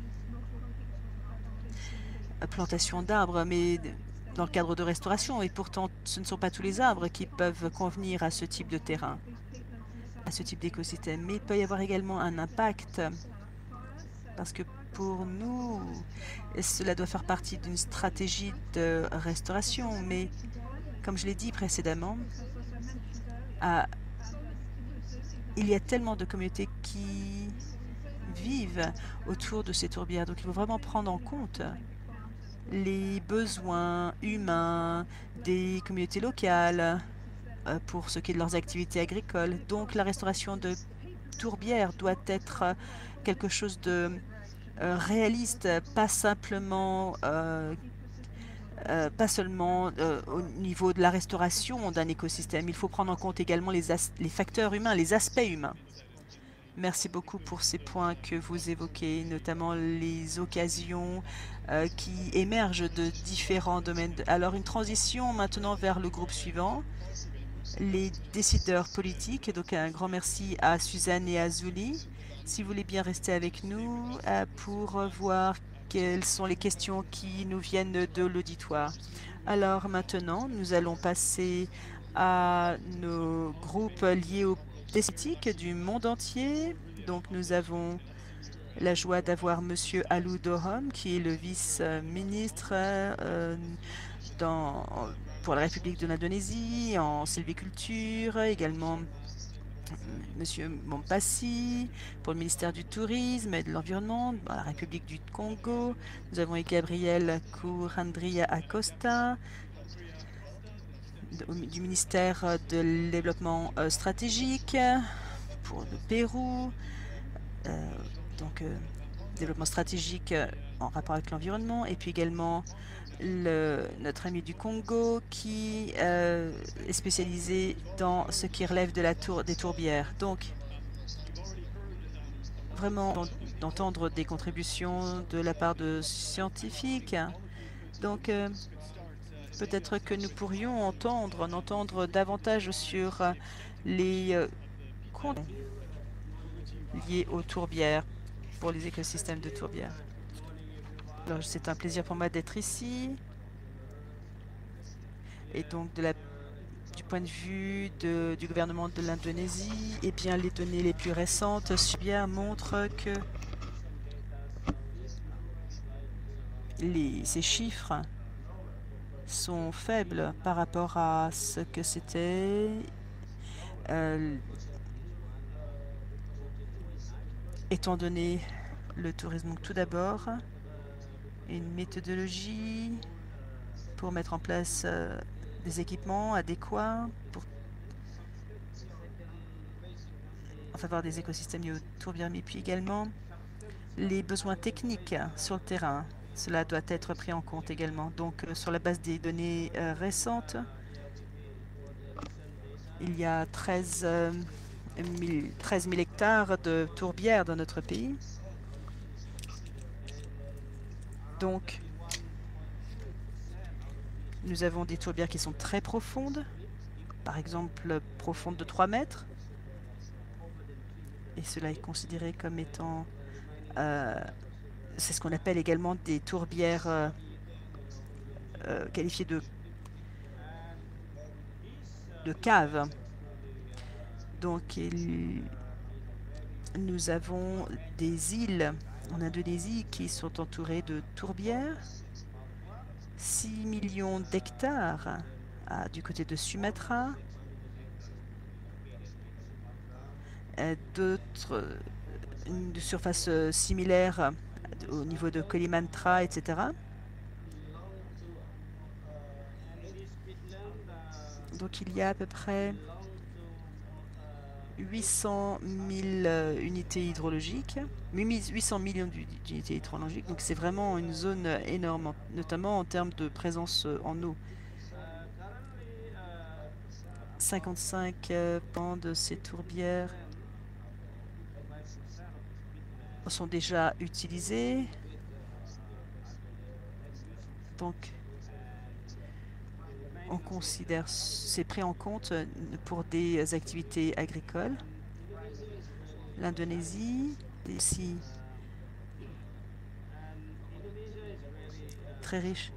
plantations d'arbres, mais dans le cadre de restauration. Et pourtant, ce ne sont pas tous les arbres qui peuvent convenir à ce type de terrain, à ce type d'écosystème. Mais il peut y avoir également un impact, parce que pour nous, cela doit faire partie d'une stratégie de restauration. Mais comme je l'ai dit précédemment, à, il y a tellement de communautés qui vivent autour de ces tourbières. Donc il faut vraiment prendre en compte les besoins humains des communautés locales euh, pour ce qui est de leurs activités agricoles. Donc la restauration de tourbières doit être quelque chose de euh, réaliste, pas simplement, euh, euh, pas seulement euh, au niveau de la restauration d'un écosystème. Il faut prendre en compte également les, les facteurs humains, les aspects humains. Merci beaucoup pour ces points que vous évoquez, notamment les occasions euh, qui émergent de différents domaines. Alors, une transition maintenant vers le groupe suivant, les décideurs politiques. Donc, un grand merci à Suzanne et à Zuli. Si vous voulez bien rester avec nous euh, pour voir quelles sont les questions qui nous viennent de l'auditoire. Alors, maintenant, nous allons passer à nos groupes liés aux politiques du monde entier. Donc, nous avons la joie d'avoir Monsieur Alou Dohom, qui est le vice-ministre euh, dans, pour la République de l'Indonésie en sylviculture, également Monsieur Mompassi pour le ministère du Tourisme et de l'Environnement dans la République du Congo. Nous avons Gabriel Kurandria Acosta du ministère de développement euh, stratégique pour le Pérou, euh, donc euh, développement stratégique euh, en rapport avec l'environnement, et puis également le, notre ami du Congo qui euh, est spécialisé dans ce qui relève de la tour, des tourbières. Donc, vraiment d'entendre des contributions de la part de scientifiques. Donc, euh, peut-être que nous pourrions entendre, en entendre davantage sur les euh, comptes liés aux tourbières, pour les écosystèmes de tourbières. Alors, c'est un plaisir pour moi d'être ici. Et donc, de la, du point de vue de, du gouvernement de l'Indonésie, eh bien, les données les plus récentes montrent que les, ces chiffres sont faibles par rapport à ce que c'était euh, étant donné le tourisme. Donc, tout d'abord, une méthodologie pour mettre en place euh, des équipements adéquats pour, en faveur des écosystèmes liés aux tourbières, mais puis également les besoins techniques sur le terrain. Cela doit être pris en compte également. Donc, euh, sur la base des données euh, récentes, il y a treize mille hectares de tourbières dans notre pays. Donc, nous avons des tourbières qui sont très profondes, par exemple profondes de trois mètres. Et cela est considéré comme étant... Euh, c'est ce qu'on appelle également des tourbières euh, euh, qualifiées de, de caves. Donc, il, nous avons des îles en Indonésie qui sont entourées de tourbières. six millions d'hectares du côté de Sumatra. D'autres, une surface similaire au niveau de Kalimantra, et cetera. Donc, il y a à peu près huit cent mille unités hydrologiques, huit cents millions d'unités hydrologiques. Donc, c'est vraiment une zone énorme, notamment en termes de présence en eau. cinquante-cinq pour cent de ces tourbières sont déjà utilisées. Donc, on considère, c'est pris en compte pour des activités agricoles. L'Indonésie est aussi très riche,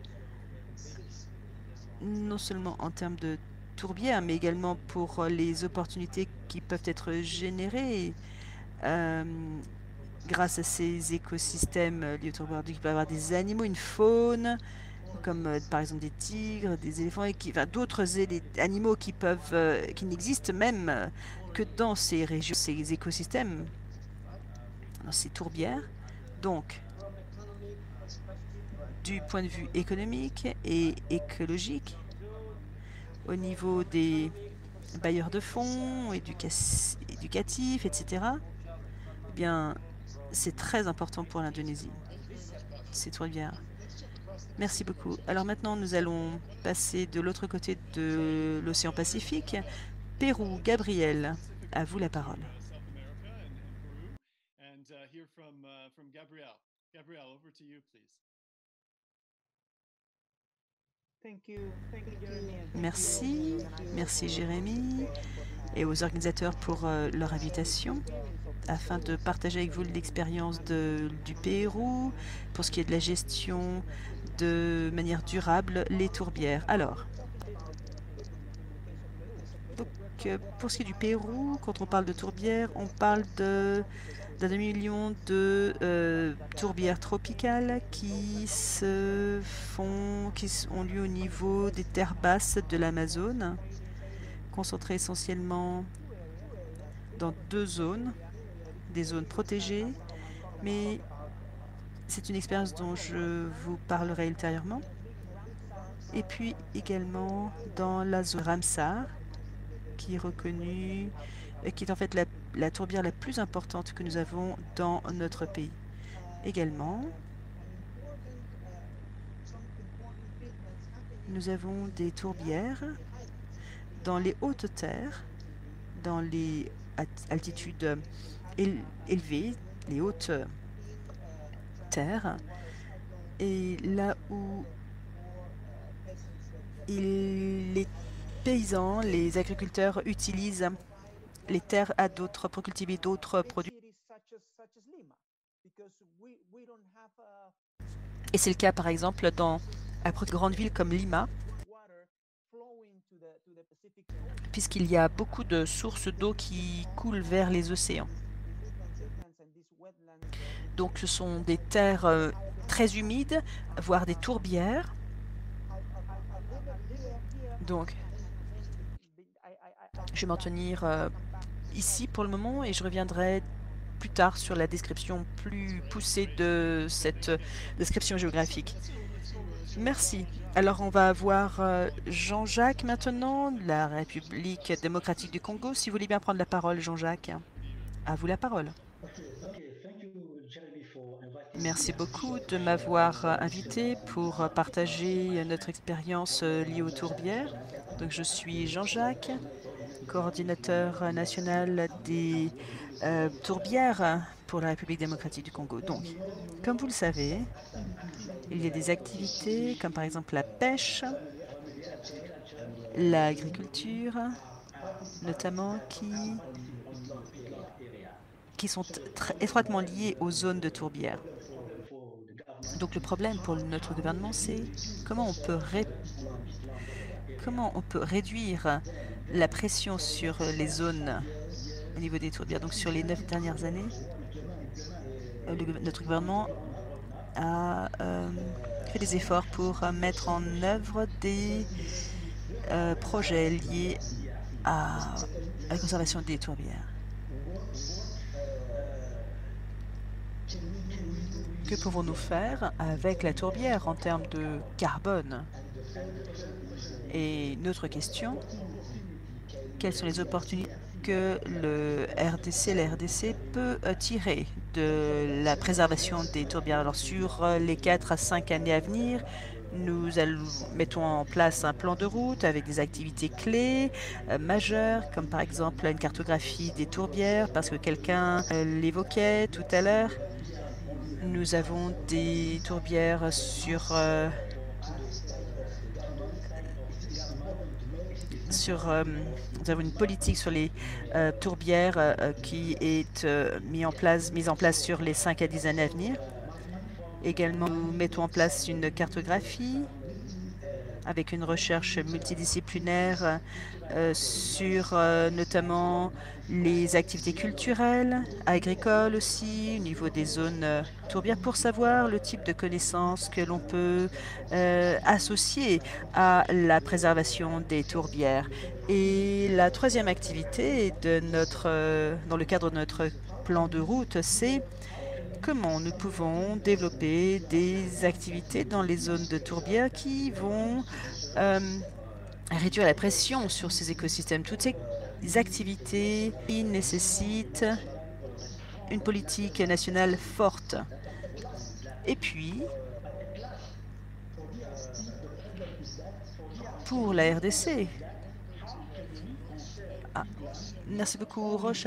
non seulement en termes de tourbières, mais également pour les opportunités qui peuvent être générées euh, grâce à ces écosystèmes liés aux tourbières. Il peut y avoir des animaux, une faune, comme euh, par exemple des tigres, des éléphants, et qui, enfin, d'autres animaux qui peuvent, euh, qui n'existent même euh, que dans ces régions, ces écosystèmes, dans ces tourbières. Donc, du point de vue économique et écologique, au niveau des bailleurs de fonds, éducatifs, et cetera, eh bien, c'est très important pour l'Indonésie, ces tourbières. Merci beaucoup. Alors maintenant, nous allons passer de l'autre côté de l'océan Pacifique. Pérou, Gabriel, à vous la parole. Merci, merci Jérémy et aux organisateurs pour euh, leur invitation afin de partager avec vous l'expérience du Pérou pour ce qui est de la gestion de manière durable les tourbières. Alors, donc, euh, pour ce qui est du Pérou, quand on parle de tourbières, on parle de d'un demi-million de euh, tourbières tropicales qui se font, qui ont lieu au niveau des terres basses de l'Amazone, concentrées essentiellement dans deux zones, des zones protégées, mais c'est une expérience dont je vous parlerai ultérieurement. Et puis également dans la zone Ramsar, qui est reconnue, qui est en fait la, la tourbière la plus importante que nous avons dans notre pays. Également, nous avons des tourbières dans les hautes terres, dans les altitudes élevées, les hautes terres, et là où il, les paysans, les agriculteurs utilisent les terres à d'autres, pour cultiver d'autres produits. Et c'est le cas, par exemple, dans à de grandes villes comme Lima, puisqu'il y a beaucoup de sources d'eau qui coulent vers les océans. Donc, ce sont des terres euh, très humides, voire des tourbières. Donc, je vais m'en tenir euh, ici pour le moment et je reviendrai plus tard sur la description plus poussée de cette description géographique. Merci. Alors, on va avoir euh, Jean-Jacques maintenant, de la République démocratique du Congo. Si vous voulez bien prendre la parole, Jean-Jacques, à vous la parole. Merci beaucoup de m'avoir invité pour partager notre expérience liée aux tourbières. Donc, je suis Jean-Jacques, coordinateur national des euh, tourbières pour la République démocratique du Congo. Donc, comme vous le savez, il y a des activités comme par exemple la pêche, l'agriculture, notamment qui, qui sont très étroitement liées aux zones de tourbières. Donc le problème pour notre gouvernement, c'est comment on peut ré... comment on peut réduire la pression sur les zones au niveau des tourbières. Donc sur les neuf dernières années, le, notre gouvernement a euh, fait des efforts pour mettre en œuvre des euh, projets liés à, à la conservation des tourbières. Que pouvons-nous faire avec la tourbière en termes de carbone? Et une autre question, quelles sont les opportunités que le R D C, la R D C peut tirer de la préservation des tourbières? Alors sur les quatre à cinq années à venir, nous allons, mettons en place un plan de route avec des activités clés euh, majeures, comme par exemple une cartographie des tourbières, parce que quelqu'un euh, l'évoquait tout à l'heure. Nous avons des tourbières sur euh, sur, euh, nous avons une politique sur les euh, tourbières euh, qui est euh, mise en place, mise en place sur les cinq à dix années à venir. Également, nous mettons en place une cartographie avec une recherche multidisciplinaire euh, sur euh, notamment les activités culturelles, agricoles aussi, au niveau des zones euh, tourbières, pour savoir le type de connaissances que l'on peut euh, associer à la préservation des tourbières. Et la troisième activité de notre, euh, dans le cadre de notre plan de route, c'est comment nous pouvons développer des activités dans les zones de tourbières qui vont euh, réduire la pression sur ces écosystèmes. Toutes ces activités qui nécessitent une politique nationale forte. Et puis, pour la R D C, ah, merci beaucoup, Roche.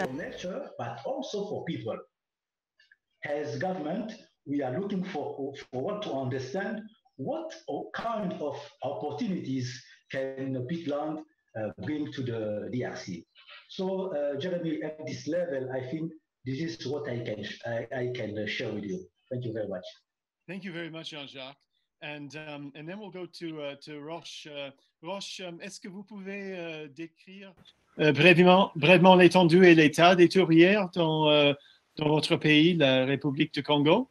As government, we are looking for, for to understand what kind of opportunities can peatland uh, bring to the D R C. So, uh, Jeremy, at this level, I think this is what I can I, I can share with you. Thank you very much. Thank you very much, Jean-Jacques. And um, and then we'll go to uh, to Roche. Uh, Roche, um, est-ce que vous pouvez uh, décrire uh, brièvement brièvement l'étendue et l'état des tourbières dans uh, dans votre pays, la République du Congo?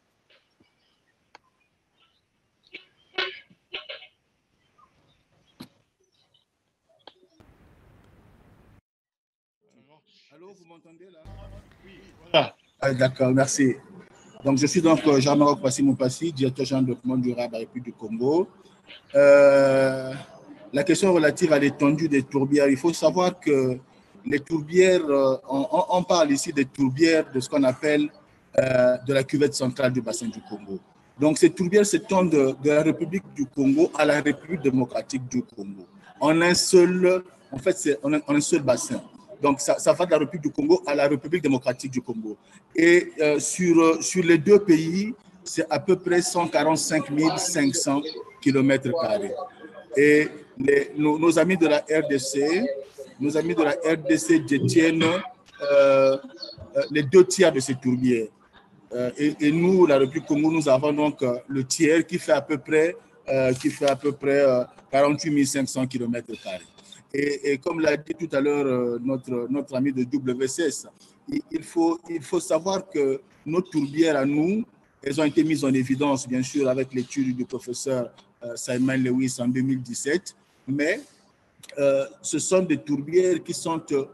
Allô, vous m'entendez là? Oui, voilà. Ah, d'accord, merci. Donc, je suis donc Jean-Maroc Passi-Moupassi, directeur général de développement durable de la République du Congo. Euh, la question relative à l'étendue des tourbières, il faut savoir que les tourbières, on, on parle ici des tourbières de ce qu'on appelle euh, de la cuvette centrale du bassin du Congo. Donc, ces tourbières s'étendent de, de la République du Congo à la République démocratique du Congo. En un seul, en fait, c'est en un, en un seul bassin. Donc, ça, ça va de la République du Congo à la République démocratique du Congo. Et euh, sur, sur les deux pays, c'est à peu près cent quarante-cinq mille cinq cents kilomètres carrés. Et les, nos, nos amis de la R D C, nos amis de la R D C détiennent euh, les deux tiers de ces tourbières. Euh, et, et nous, la République du Congo, nous avons donc euh, le tiers qui fait à peu près, euh, qui fait à peu près euh, quarante-huit mille cinq cents kilomètres carrés. Et, et comme l'a dit tout à l'heure euh, notre, notre ami de W C S, il, il, faut, il faut savoir que nos tourbières à nous, elles ont été mises en évidence, bien sûr, avec l'étude du professeur euh, Simon Lewis en deux mille dix-sept, mais euh, ce sont des tourbières qui sont euh,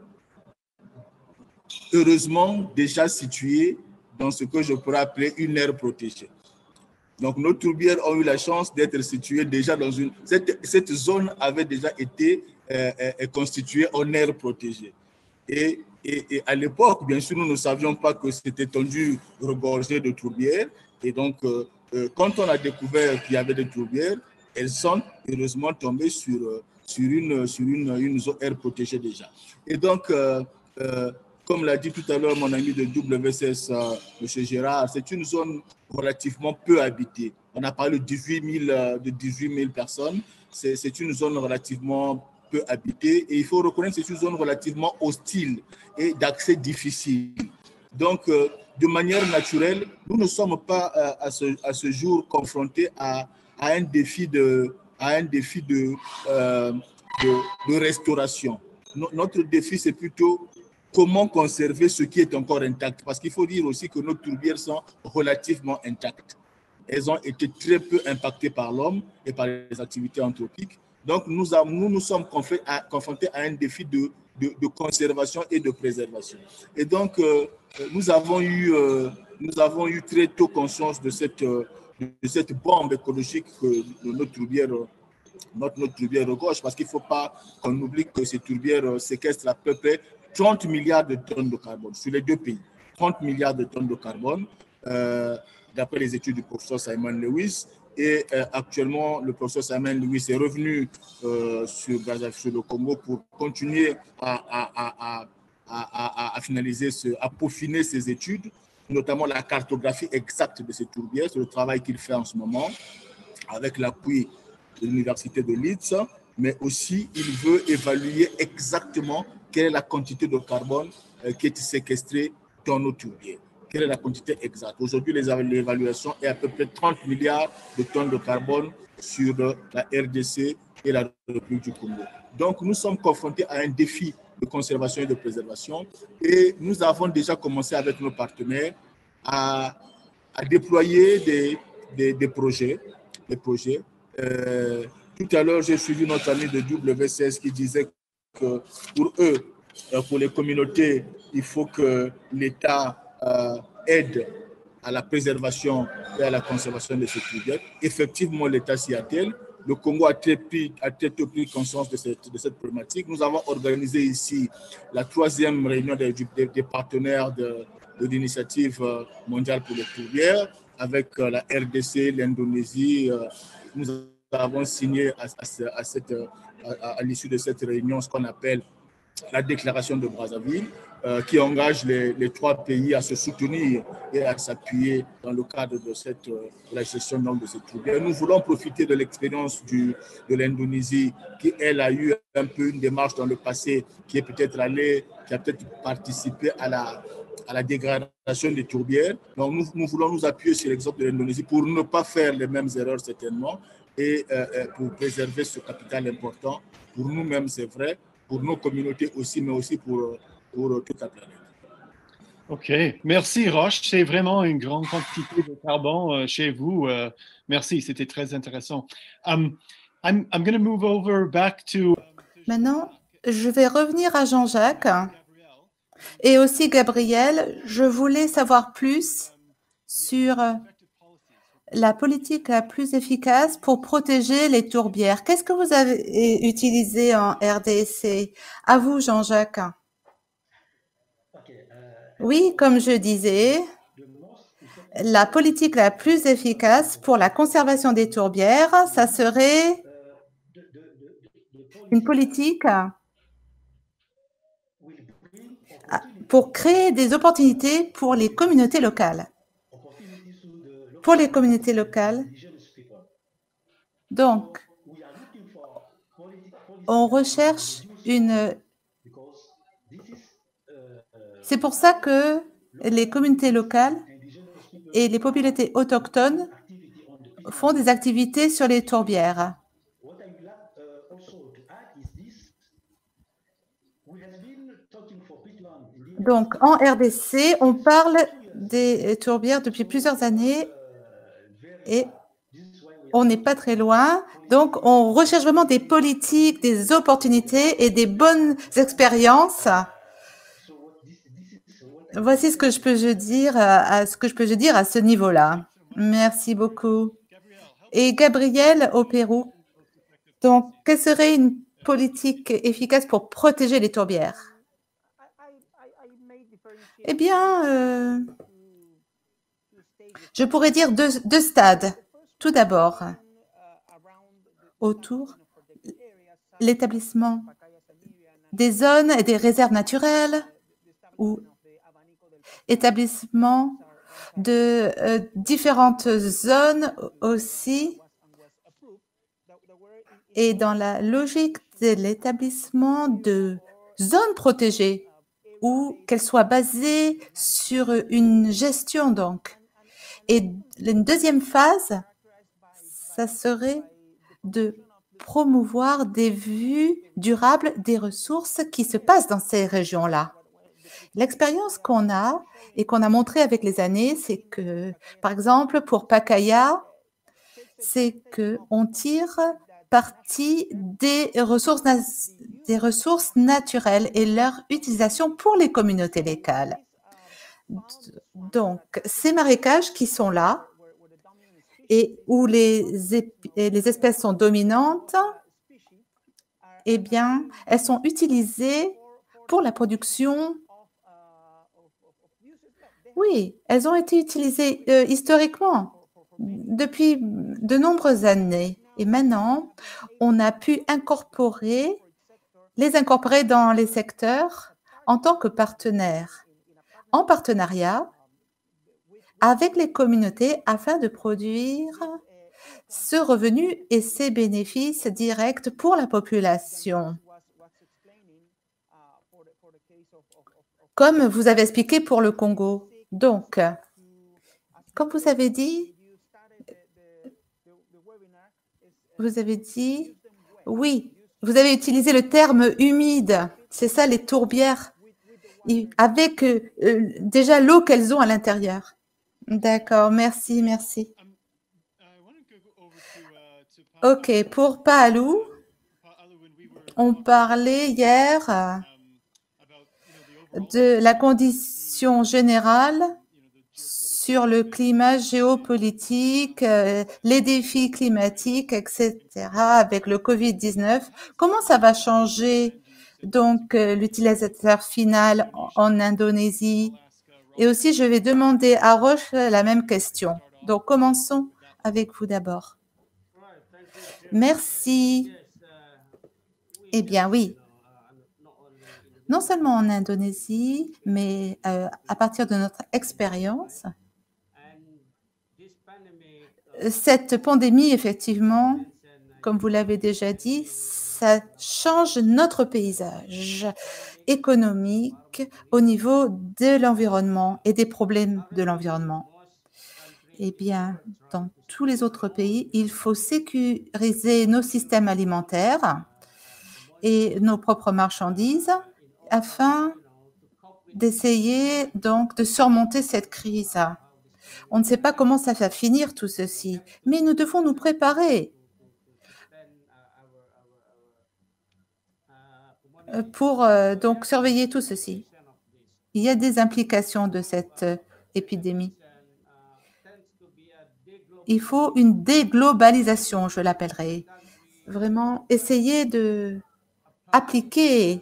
heureusement déjà situées dans ce que je pourrais appeler une aire protégée. Donc, nos tourbières ont eu la chance d'être situées déjà dans une... Cette, cette zone avait déjà été euh, euh, constituée en aire protégée. Et, et, et à l'époque, bien sûr, nous ne savions pas que cette étendue regorgeait de tourbières. Et donc, euh, euh, quand on a découvert qu'il y avait des tourbières, elles sont heureusement tombées sur, euh, sur, une, sur une, une zone aire protégée déjà. Et donc, euh, euh, comme l'a dit tout à l'heure mon ami de W C S, euh, M. Gérard, c'est une zone relativement peu habitée. On a parlé de dix-huit mille personnes. C'est une zone relativement peu habitée et il faut reconnaître que c'est une zone relativement hostile et d'accès difficile. Donc, euh, de manière naturelle, nous ne sommes pas euh, à, ce, à ce jour confrontés à, à un défi de, à un défi de, euh, de, de restauration. No, notre défi, c'est plutôt comment conserver ce qui est encore intact. Parce qu'il faut dire aussi que nos tourbières sont relativement intactes. Elles ont été très peu impactées par l'homme et par les activités anthropiques. Donc, nous, avons, nous nous sommes confrontés à un défi de, de, de conservation et de préservation. Et donc, euh, nous, avons eu, euh, nous avons eu très tôt conscience de cette, euh, de cette bombe écologique que notre tourbière, notre, notre tourbière regorge, parce qu'il ne faut pas qu'on oublie que ces tourbières séquestrent à peu près trente milliards de tonnes de carbone sur les deux pays. trente milliards de tonnes de carbone, euh, d'après les études du professeur Simon Lewis. Et euh, actuellement, le professeur Simon Lewis est revenu euh, sur, sur le Congo pour continuer à, à, à, à, à, à finaliser, ce, à peaufiner ses études, notamment la cartographie exacte de ces tourbières. C'est le travail qu'il fait en ce moment avec l'appui de l'université de Leeds mais aussi il veut évaluer exactement quelle est la quantité de carbone euh, qui est séquestrée dans nos tourbières. Quelle est la quantité exacte? Aujourd'hui, l'évaluation est à peu près trente milliards de tonnes de carbone sur la R D C et la République du Congo. Donc, nous sommes confrontés à un défi de conservation et de préservation et nous avons déjà commencé avec nos partenaires à, à déployer des, des, des projets. Des projets. Euh, tout à l'heure, j'ai suivi notre ami de W C S qui disait que pour eux, pour les communautés, il faut que l'État euh, aide à la préservation et à la conservation de ces tourbières. Effectivement, l'État s'y attelle. Le Congo a très, pris, a très tôt pris conscience de cette, de cette problématique. Nous avons organisé ici la troisième réunion des, des, des partenaires de, de l'initiative mondiale pour les tourbières avec la R D C, l'Indonésie. Nous avons signé à, à, à, cette, à, à l'issue de cette réunion ce qu'on appelle la déclaration de Brazzaville, euh, qui engage les, les trois pays à se soutenir et à s'appuyer dans le cadre de, cette, de la gestion de ces tourbières. Nous voulons profiter de l'expérience de l'Indonésie, qui, elle, a eu un peu une démarche dans le passé, qui est peut-être allée, qui a peut-être participé à la, à la dégradation des tourbières. Donc, nous, nous voulons nous appuyer sur l'exemple de l'Indonésie pour ne pas faire les mêmes erreurs, certainement, et euh, pour préserver ce capital important. Pour nous-mêmes, c'est vrai, pour nos communautés aussi, mais aussi pour, pour toute la planète. OK. Merci, Roche. C'est vraiment une grande quantité de carbone euh, chez vous. Euh, merci, c'était très intéressant. Um, I'm, I'm going to move over back to... Maintenant, je vais revenir à Jean-Jacques et aussi Gabriel. Je voulais savoir plus sur la politique la plus efficace pour protéger les tourbières. Qu'est-ce que vous avez utilisé en R D C? À vous, Jean-Jacques. Oui, comme je disais, la politique la plus efficace pour la conservation des tourbières, ça serait une politique pour créer des opportunités pour les communautés locales. Pour les communautés locales, donc, on recherche une... C'est pour ça que les communautés locales et les populations autochtones font des activités sur les tourbières. Donc, en R D C, on parle des tourbières depuis plusieurs années et on n'est pas très loin. Donc, on recherche vraiment des politiques, des opportunités et des bonnes expériences. Voici ce que je peux dire à ce que je peux dire à ce niveau-là. Merci beaucoup. Et Gabriel, au Pérou, donc, quelle serait une politique efficace pour protéger les tourbières? Eh bien, euh, je pourrais dire deux, deux stades. Tout d'abord, autour l'établissement des zones et des réserves naturelles ou établissement de euh, différentes zones aussi. Et dans la logique de l'établissement de zones protégées ou qu'elles soient basées sur une gestion donc. Et une deuxième phase, ça serait de promouvoir des vues durables des ressources qui se passent dans ces régions-là. L'expérience qu'on a et qu'on a montré avec les années, c'est que, par exemple, pour Pacaya, c'est qu'on tire parti des ressources, des ressources naturelles et leur utilisation pour les communautés locales. Donc, ces marécages qui sont là et où les, les espèces sont dominantes, eh bien, elles sont utilisées pour la production. Oui, elles ont été utilisées euh, historiquement depuis de nombreuses années. Et maintenant, on a pu incorporer, les incorporer dans les secteurs en tant que partenaires, en partenariat avec les communautés afin de produire ce revenu et ces bénéfices directs pour la population. Comme vous avez expliqué pour le Congo. Donc, comme vous avez dit, vous avez dit, oui, vous avez utilisé le terme humide, c'est ça les tourbières, avec euh, déjà l'eau qu'elles ont à l'intérieur. D'accord, merci, merci. Ok, pour Paalou, on parlait hier de la condition générale sur le climat géopolitique, euh, les défis climatiques, et cetera, avec le COVID dix-neuf. Comment ça va changer donc euh, l'utilisateur final en, en Indonésie? Et aussi, je vais demander à Roche la même question. Donc, commençons avec vous d'abord. Merci. Eh bien, oui. Non seulement en Indonésie, mais euh, à partir de notre expérience, cette pandémie, effectivement, comme vous l'avez déjà dit, ça change notre paysage économique au niveau de l'environnement et des problèmes de l'environnement. Eh bien, dans tous les autres pays, il faut sécuriser nos systèmes alimentaires et nos propres marchandises afin d'essayer donc de surmonter cette crise. On ne sait pas comment ça va finir tout ceci, mais nous devons nous préparer pour euh, donc surveiller tout ceci. Il y a des implications de cette euh, épidémie. Il faut une déglobalisation, je l'appellerai. Vraiment essayer de appliquer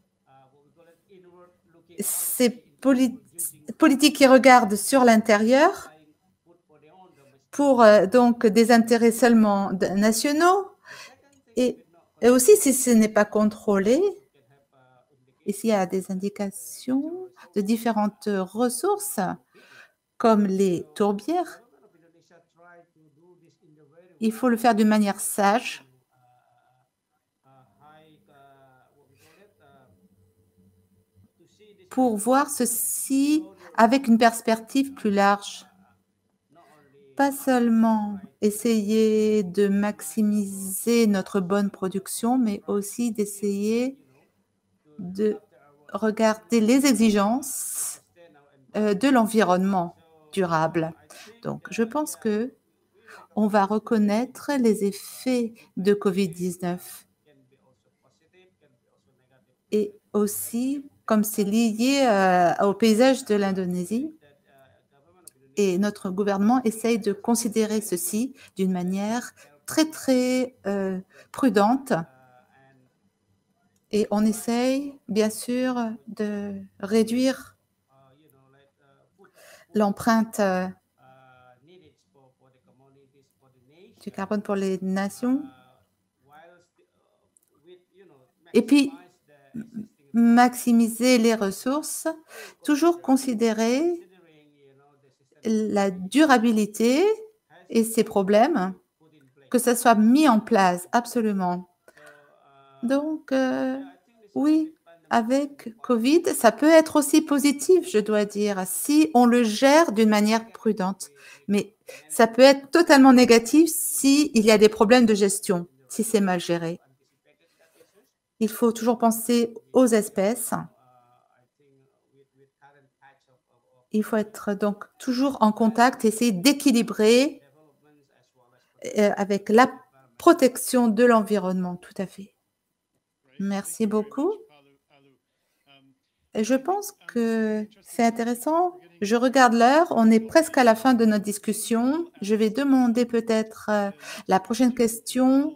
ces poli politiques qui regardent sur l'intérieur pour euh, donc des intérêts seulement nationaux et, et aussi si ce n'est pas contrôlé, et s'il y a des indications de différentes ressources comme les tourbières, il faut le faire d'une manière sage. Pour voir ceci avec une perspective plus large. Pas seulement essayer de maximiser notre bonne production, mais aussi d'essayer de regarder les exigences euh, de l'environnement durable. Donc, je pense que on va reconnaître les effets de COVID dix-neuf. Et aussi, comme c'est lié euh, au paysage de l'Indonésie, et notre gouvernement essaye de considérer ceci d'une manière très, très euh, prudente. Et on essaye, bien sûr, de réduire l'empreinte euh, du carbone pour les nations. Et puis, maximiser les ressources, toujours considérer la durabilité et ses problèmes, que ça soit mis en place, absolument. Donc, euh, oui, avec COVID, ça peut être aussi positif, je dois dire, si on le gère d'une manière prudente. Mais ça peut être totalement négatif s'il y a des problèmes de gestion, si c'est mal géré. Il faut toujours penser aux espèces. Il faut être donc toujours en contact, essayer d'équilibrer euh, avec la protection de l'environnement, tout à fait. Merci beaucoup. Et je pense que c'est intéressant. Je regarde l'heure, on est presque à la fin de notre discussion. Je vais demander peut-être euh, la prochaine question.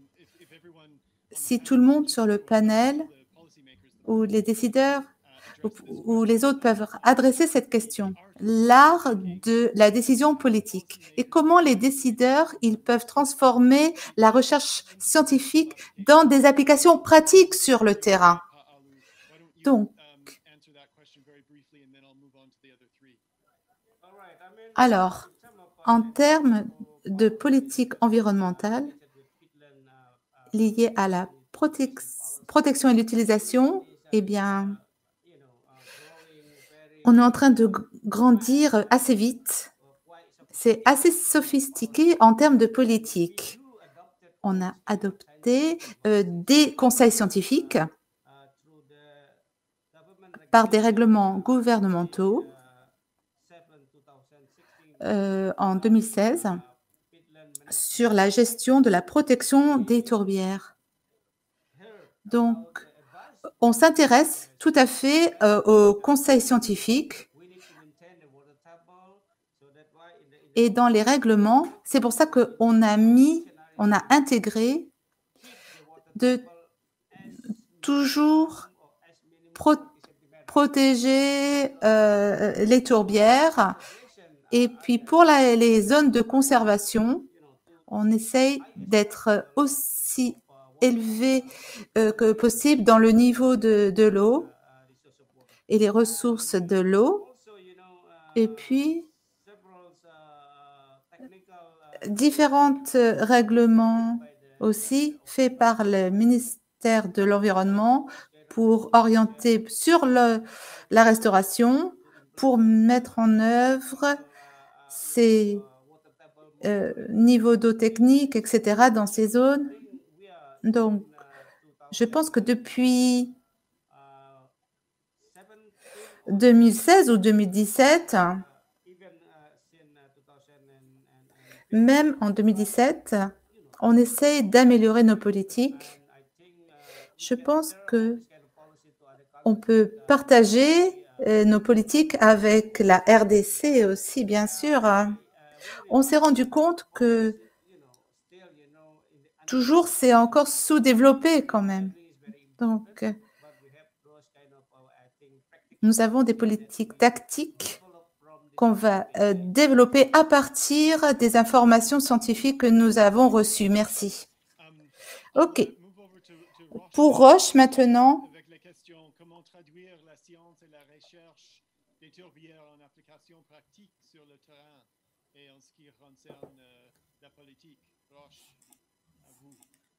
Si tout le monde sur le panel ou les décideurs ou, ou les autres peuvent adresser cette question. L'art de la décision politique et comment les décideurs ils peuvent transformer la recherche scientifique dans des applications pratiques sur le terrain. Donc, alors, en termes de politique environnementale liée à la protec protection et l'utilisation, eh bien, on est en train de grandir assez vite. C'est assez sophistiqué en termes de politique. On a adopté euh, des conseils scientifiques par des règlements gouvernementaux euh, en deux mille seize sur la gestion de la protection des tourbières. Donc, on s'intéresse tout à fait euh, aux conseils scientifiques et dans les règlements, c'est pour ça qu'on a mis, on a intégré de toujours pro protéger euh, les tourbières. Et puis pour la, les zones de conservation, on essaye d'être aussi élevé euh, que possible dans le niveau de, de l'eau et les ressources de l'eau. Et puis, différents règlements aussi faits par le ministère de l'Environnement pour orienter sur le, la restauration, pour mettre en œuvre ces euh, niveaux d'eau technique, et cetera dans ces zones. Donc, je pense que depuis deux mille seize ou deux mille dix-sept, même en deux mille dix-sept, on essaie d'améliorer nos politiques. Je pense que on peut partager euh, nos politiques avec la R D C aussi, bien sûr. On s'est rendu compte que toujours c'est encore sous-développé quand même. Donc, nous avons des politiques tactiques qu'on va euh, développer à partir des informations scientifiques que nous avons reçues. Merci. OK. Pour Roche, maintenant. Avec la question, comment traduire la science et la recherche des tourbières en application pratique sur le terrain et en ce qui concerne euh, la politique. Roche, à vous.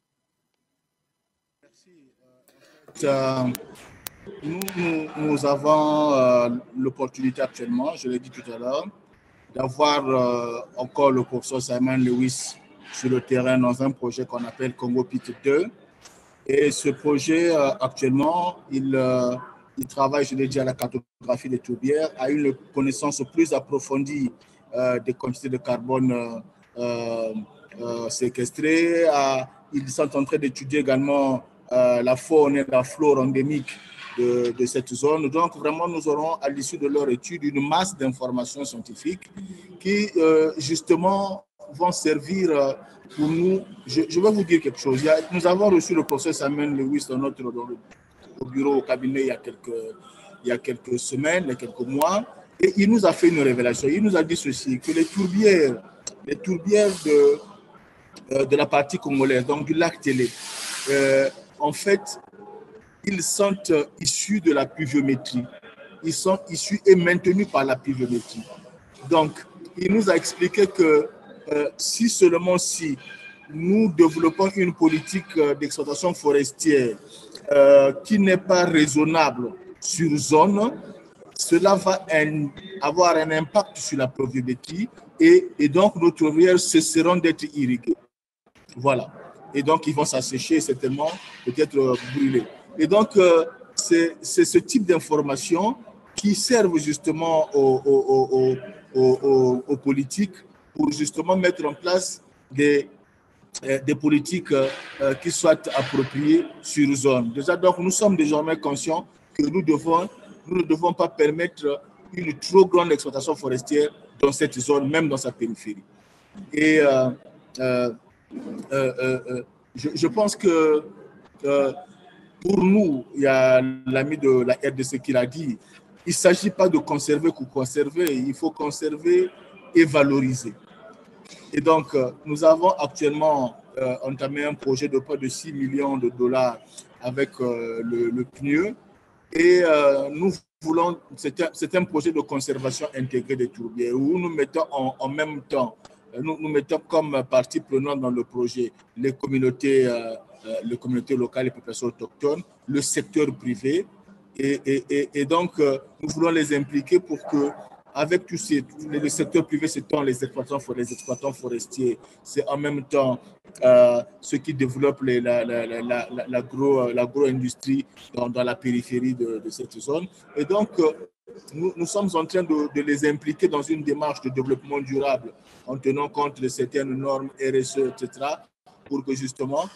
Merci. Euh, nous, nous, nous avons euh, l'opportunité actuellement, je l'ai dit tout à l'heure, d'avoir euh, encore le professeur Simon Lewis sur le terrain dans un projet qu'on appelle Congo P I T deux. Et ce projet, euh, actuellement, il, euh, il travaille, je l'ai dit, à la cartographie des tourbières, à une connaissance plus approfondie euh, des quantités de carbone euh, euh, séquestrées. À, ils sont en train d'étudier également euh, la faune et la flore endémique de, de cette zone. Donc, vraiment, nous aurons, à l'issue de leur étude, une masse d'informations scientifiques qui, euh, justement, vont servir euh, pour nous. Je, je vais vous dire quelque chose. Il y a, nous avons reçu le professeur Simon Lewis dans notre, dans le, au bureau, au cabinet, il y, a quelques, il y a quelques semaines, il y a quelques mois, et il nous a fait une révélation. Il nous a dit ceci, que les tourbières, les tourbières de, euh, de la partie congolaise, donc du lac Télé, euh, en fait, ils sont euh, issus de la pluviométrie. Ils sont issus et maintenus par la pluviométrie. Donc, il nous a expliqué que euh, si seulement si nous développons une politique d'exploitation forestière euh, qui n'est pas raisonnable sur zone, cela va un, avoir un impact sur la pluviométrie et, et donc nos tourbières cesseront d'être irriguées. Voilà. Et donc, ils vont s'assécher certainement, peut-être euh, brûler. Et donc, euh, c'est ce type d'informations qui servent justement aux, aux, aux, aux, aux, aux politiques pour justement mettre en place des, euh, des politiques euh, qui soient appropriées sur zone. Déjà, donc, nous sommes désormais conscients que nous, devons, nous ne devons pas permettre une trop grande exploitation forestière dans cette zone, même dans sa périphérie. Et euh, euh, euh, euh, je, je pense que euh, pour nous, il y a l'ami de la R D C qui l'a dit, il ne s'agit pas de conserver ou conserver, il faut conserver et valoriser. Et donc, nous avons actuellement euh, entamé un projet de près de six millions de dollars avec euh, le, le P N U E et euh, nous voulons, c'est un, un projet de conservation intégrée des tourbières où nous mettons en, en même temps nous, nous mettons comme partie prenante dans le projet les communautés, euh, les communautés locales et populations autochtones, le secteur privé. Et, et, et, et donc, euh, nous voulons les impliquer pour que, avec tous ces, le secteur privé, c'est tant les exploitants, les exploitants forestiers, c'est en même temps euh, ceux qui développent les, la, la, la, la, l'agro, l'agro-industrie dans, dans la périphérie de, de cette zone. Et donc, euh, nous, nous sommes en train de, de les impliquer dans une démarche de développement durable en tenant compte de certaines normes R S E, et cetera, pour que justement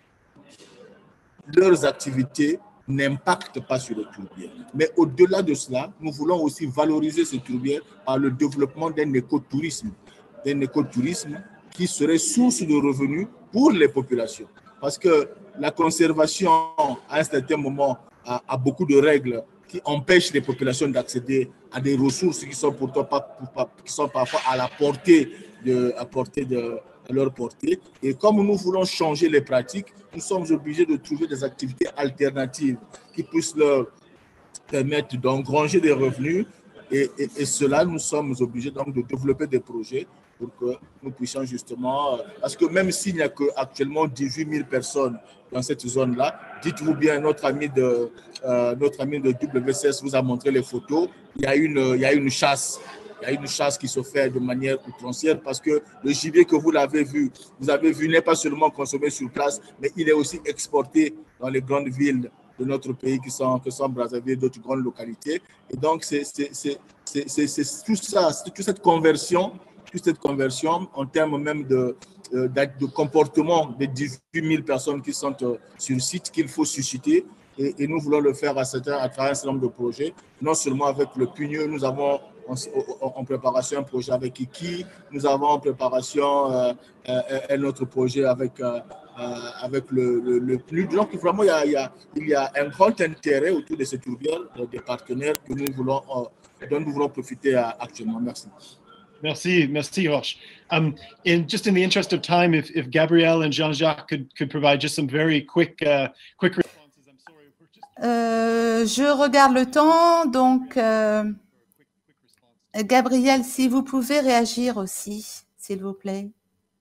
leurs activités n'impactent pas sur les tourbières. Mais au-delà de cela, nous voulons aussi valoriser ces tourbières par le développement d'un écotourisme, d'un écotourisme qui serait source de revenus pour les populations. Parce que la conservation, à un certain moment, a, a beaucoup de règles qui empêchent les populations d'accéder à des ressources qui sont pourtant pas, qui sont parfois à la portée de, à portée de, à leur portée. Et comme nous voulons changer les pratiques, nous sommes obligés de trouver des activités alternatives qui puissent leur permettre d'engranger des revenus. Et, et, et cela, nous sommes obligés donc de développer des projets pour que nous puissions justement, parce que même s'il n'y a qu'actuellement dix-huit mille personnes dans cette zone-là, dites-vous bien, notre ami de, euh, notre ami de W C S vous a montré les photos, il y a une, il y a une chasse. Il y a une chasse qui se fait de manière outrancière parce que le gibier que vous l'avez vu, vous avez vu, n'est pas seulement consommé sur place, mais il est aussi exporté dans les grandes villes de notre pays qui sont, qui sont Brazzaville et d'autres grandes localités. Et donc, c'est tout ça, c'est toute cette conversion, toute cette conversion en termes même de, de, de comportement des dix-huit mille personnes qui sont sur site qu'il faut susciter. Et, et nous voulons le faire à, certains, à travers un certain nombre de projets, non seulement avec le P U N I E, nous avons en, en préparation un projet avec Iki, nous avons en préparation euh, un, un autre projet avec, euh, avec le, le, le P N U D. Donc vraiment, il y, a, il, y a, il y a un grand intérêt autour de ces tourbières, des partenaires que nous voulons, euh, dont nous voulons profiter actuellement. Merci. Merci, merci, Roche. Um, in just in the interest of time, if, if Gabrielle and Jean-Jacques could, could provide just some very quick, uh, quick responses. I'm sorry, we're just... Euh, je regarde le temps, donc euh, Gabrielle, si vous pouvez réagir aussi, s'il vous plaît.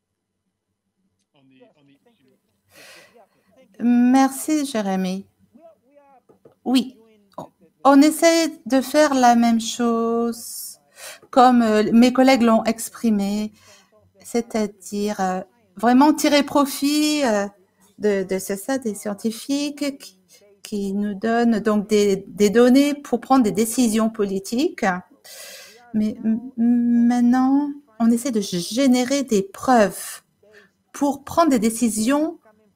Merci, Jérémy. Oui, on essaie de faire la même chose, comme mes collègues l'ont exprimé, c'est-à-dire euh, vraiment tirer profit euh, de, de c'est ça, des scientifiques qui, qui nous donnent donc des, des données pour prendre des décisions politiques. Mais maintenant, on essaie de générer des preuves pour prendre des décisions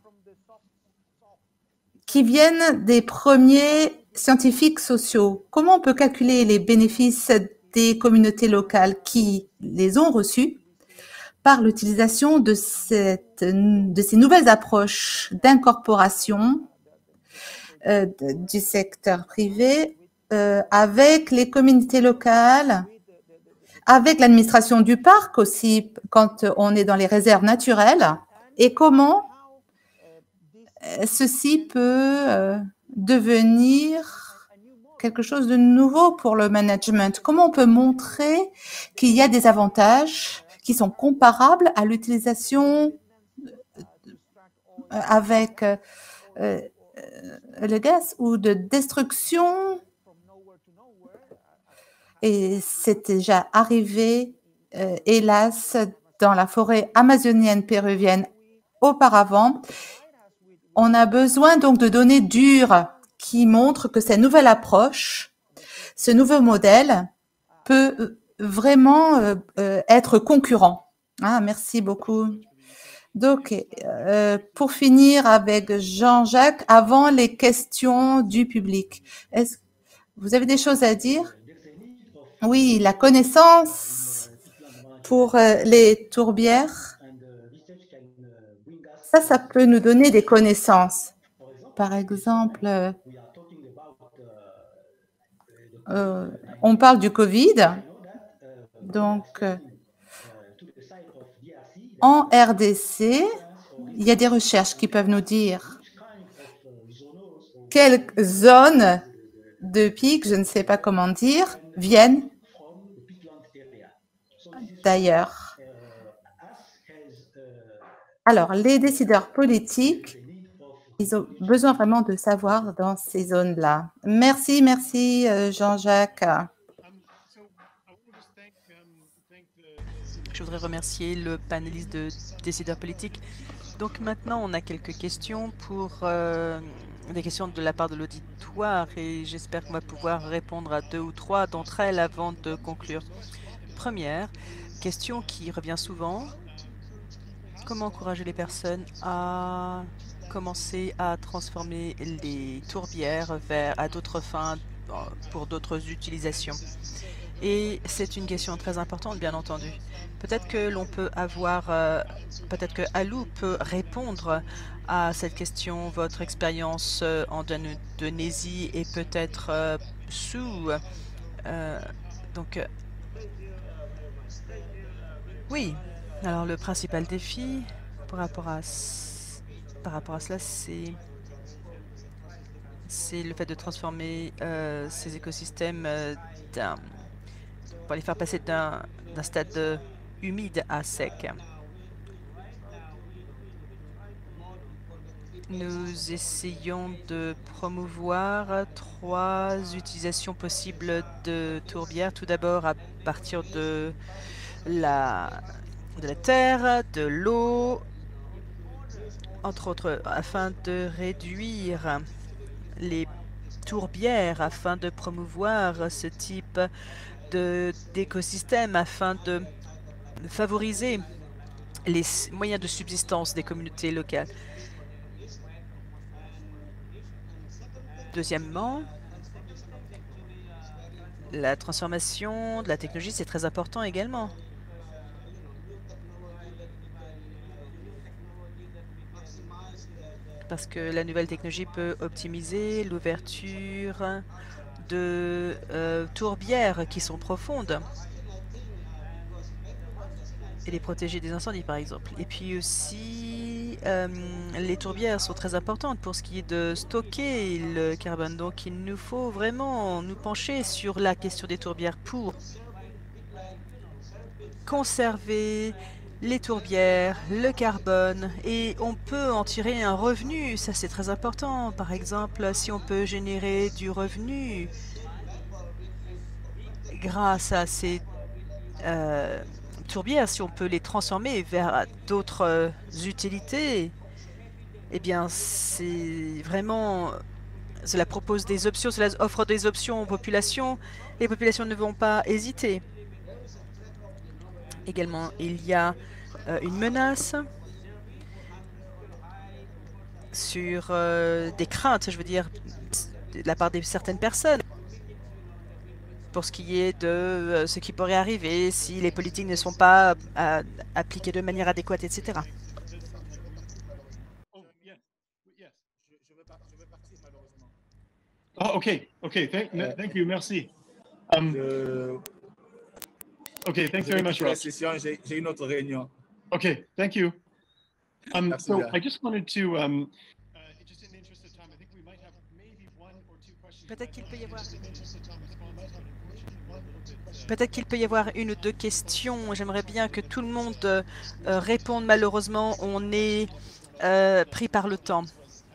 qui viennent des premiers scientifiques sociaux. Comment on peut calculer les bénéfices des communautés locales qui les ont reçus par l'utilisation de, cette, de ces nouvelles approches d'incorporation euh, du secteur privé euh, avec les communautés locales, avec l'administration du parc aussi, quand on est dans les réserves naturelles, et comment ceci peut euh, devenir quelque chose de nouveau pour le management. Comment on peut montrer qu'il y a des avantages qui sont comparables à l'utilisation avec euh, euh, le gaz ou de destruction. Et c'est déjà arrivé, euh, hélas, dans la forêt amazonienne péruvienne auparavant. On a besoin donc de données dures qui montrent que cette nouvelle approche, ce nouveau modèle peut vraiment euh, euh, être concurrent. Ah, merci beaucoup. Donc, euh, pour finir avec Jean-Jacques, avant les questions du public, est-ce que vous avez des choses à dire? Oui, la connaissance pour euh, les tourbières, ça, ça peut nous donner des connaissances. Par exemple, euh, on parle du Covid, donc euh, en R D C, il y a des recherches qui peuvent nous dire quelles zones de pic, je ne sais pas comment dire, viennent d'ailleurs. Alors, les décideurs politiques, ils ont besoin vraiment de savoir dans ces zones-là. Merci, merci euh, Jean-Jacques. Je voudrais remercier le panéliste de décideurs politiques. Donc maintenant, on a quelques questions pour euh, des questions de la part de l'auditoire et j'espère qu'on va pouvoir répondre à deux ou trois d'entre elles avant de conclure. Première question qui revient souvent. Comment encourager les personnes à commencer à transformer les tourbières vers à d'autres fins pour d'autres utilisations? Et c'est une question très importante, bien entendu. Peut-être que l'on peut avoir, euh, peut-être que Alou peut répondre à cette question, votre expérience euh, en Indonésie et peut-être euh, sous. Euh, donc, euh, oui. Alors, le principal défi par rapport à, par rapport à cela, c'est c'est le fait de transformer euh, ces écosystèmes euh, d'un pour les faire passer d'un stade de humide à sec. Nous essayons de promouvoir trois utilisations possibles de tourbières. Tout d'abord, à partir de la, de la terre, de l'eau, entre autres, afin de réduire les tourbières, afin de promouvoir ce type d'écosystème, afin de favoriser les moyens de subsistance des communautés locales. Deuxièmement, la transformation de la technologie, c'est très important également. Parce que la nouvelle technologie peut optimiser l'ouverture de euh, tourbières qui sont profondes et les protéger des incendies, par exemple. Et puis aussi, euh, les tourbières sont très importantes pour ce qui est de stocker le carbone. Donc, il nous faut vraiment nous pencher sur la question des tourbières pour conserver les tourbières, le carbone, et on peut en tirer un revenu. Ça, c'est très important. Par exemple, si on peut générer du revenu grâce à ces euh, tourbières, si on peut les transformer vers d'autres euh, utilités, eh bien, c'est vraiment... Cela propose des options, cela offre des options aux populations. Les populations ne vont pas hésiter. Également, il y a euh, une menace sur euh, des craintes, je veux dire, de la part de certaines personnes, pour ce qui est de euh, ce qui pourrait arriver si les politiques ne sont pas euh, appliquées de manière adéquate, et cetera. Oh, OK, OK, thank, thank you, merci. Um, Euh, OK, thanks je very vais much, quitter la Ross. session, j'ai j'ai une autre réunion. OK, thank you. Um, Merci so bien. I just wanted to, um, uh, just in the interest of time, I think we might have maybe one or two questions. Peut-être qu'il peut y avoir... Peut-être qu'il peut y avoir une ou deux questions. J'aimerais bien que tout le monde euh, réponde. Malheureusement, on est euh, pris par le temps.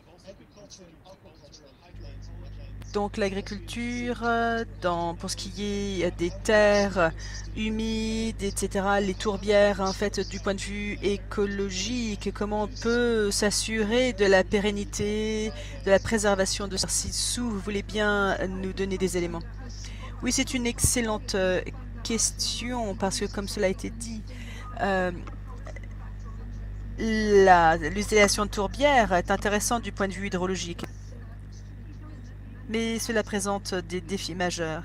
Donc l'agriculture, dans pour ce qui est des terres humides, et cetera, les tourbières, en fait, du point de vue écologique, comment on peut s'assurer de la pérennité, de la préservation de ceci dessous? Vous voulez bien nous donner des éléments? Oui, c'est une excellente question parce que, comme cela a été dit, euh, l'utilisation de tourbières est intéressante du point de vue hydrologique. Mais cela présente des défis majeurs.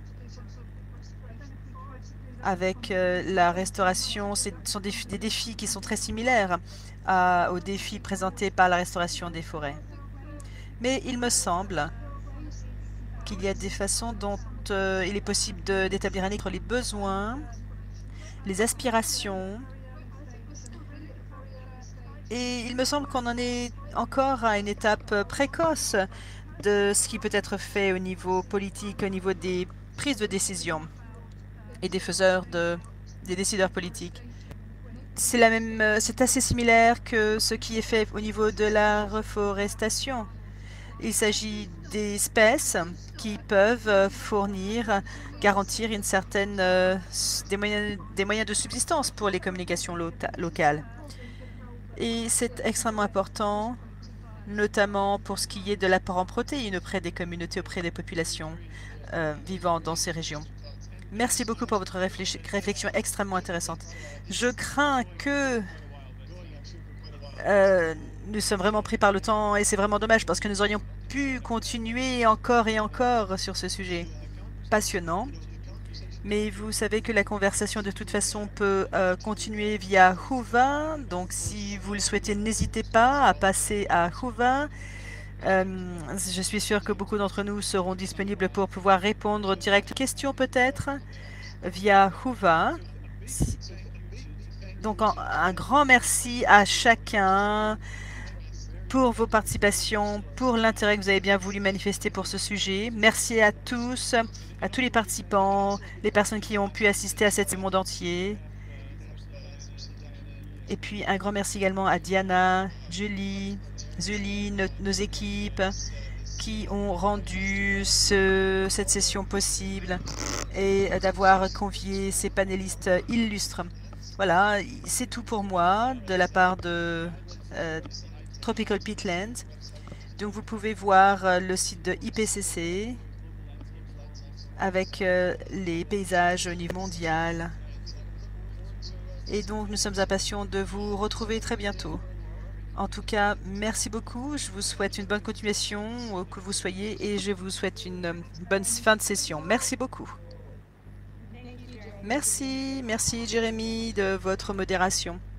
Avec euh, la restauration, ce sont des, des défis qui sont très similaires à, aux défis présentés par la restauration des forêts. Mais il me semble qu'il y a des façons dont euh, il est possible d'établir un équilibre entre les besoins, les aspirations, et il me semble qu'on en est encore à une étape précoce de ce qui peut être fait au niveau politique, au niveau des prises de décision et des faiseurs de, des décideurs politiques. c'est la même, euh, c'est assez similaire que ce qui est fait au niveau de la reforestation. Il s'agit d'espèces qui peuvent euh, fournir, garantir une certaine, euh, des, moyens, des moyens de subsistance pour les communications lo locales. Et c'est extrêmement important, notamment pour ce qui est de l'apport en protéines auprès des communautés, auprès des populations euh, vivant dans ces régions. Merci beaucoup pour votre réflexion extrêmement intéressante. Je crains que euh, nous sommes vraiment pris par le temps et c'est vraiment dommage parce que nous aurions pu continuer encore et encore sur ce sujet passionnant. Mais vous savez que la conversation de toute façon peut euh, continuer via Whova. Donc si vous le souhaitez, n'hésitez pas à passer à Whova. Euh, je suis sûre que beaucoup d'entre nous seront disponibles pour pouvoir répondre direct aux questions peut-être via Whova. Donc un, un grand merci à chacun pour vos participations, pour l'intérêt que vous avez bien voulu manifester pour ce sujet. Merci à tous, à tous les participants, les personnes qui ont pu assister à cette monde entier. Et puis un grand merci également à Diana, Julie, Julie, nos, nos équipes qui ont rendu ce, cette session possible et d'avoir convié ces panélistes illustres. Voilà, c'est tout pour moi de la part de euh, Tropical Peatlands. Donc vous pouvez voir euh, le site de I P C C avec euh, les paysages au niveau mondial. Et donc nous sommes impatients de vous retrouver très bientôt. En tout cas, merci beaucoup. Je vous souhaite une bonne continuation où que vous soyez et je vous souhaite une bonne fin de session. Merci beaucoup. Merci, merci Jérémy de votre modération.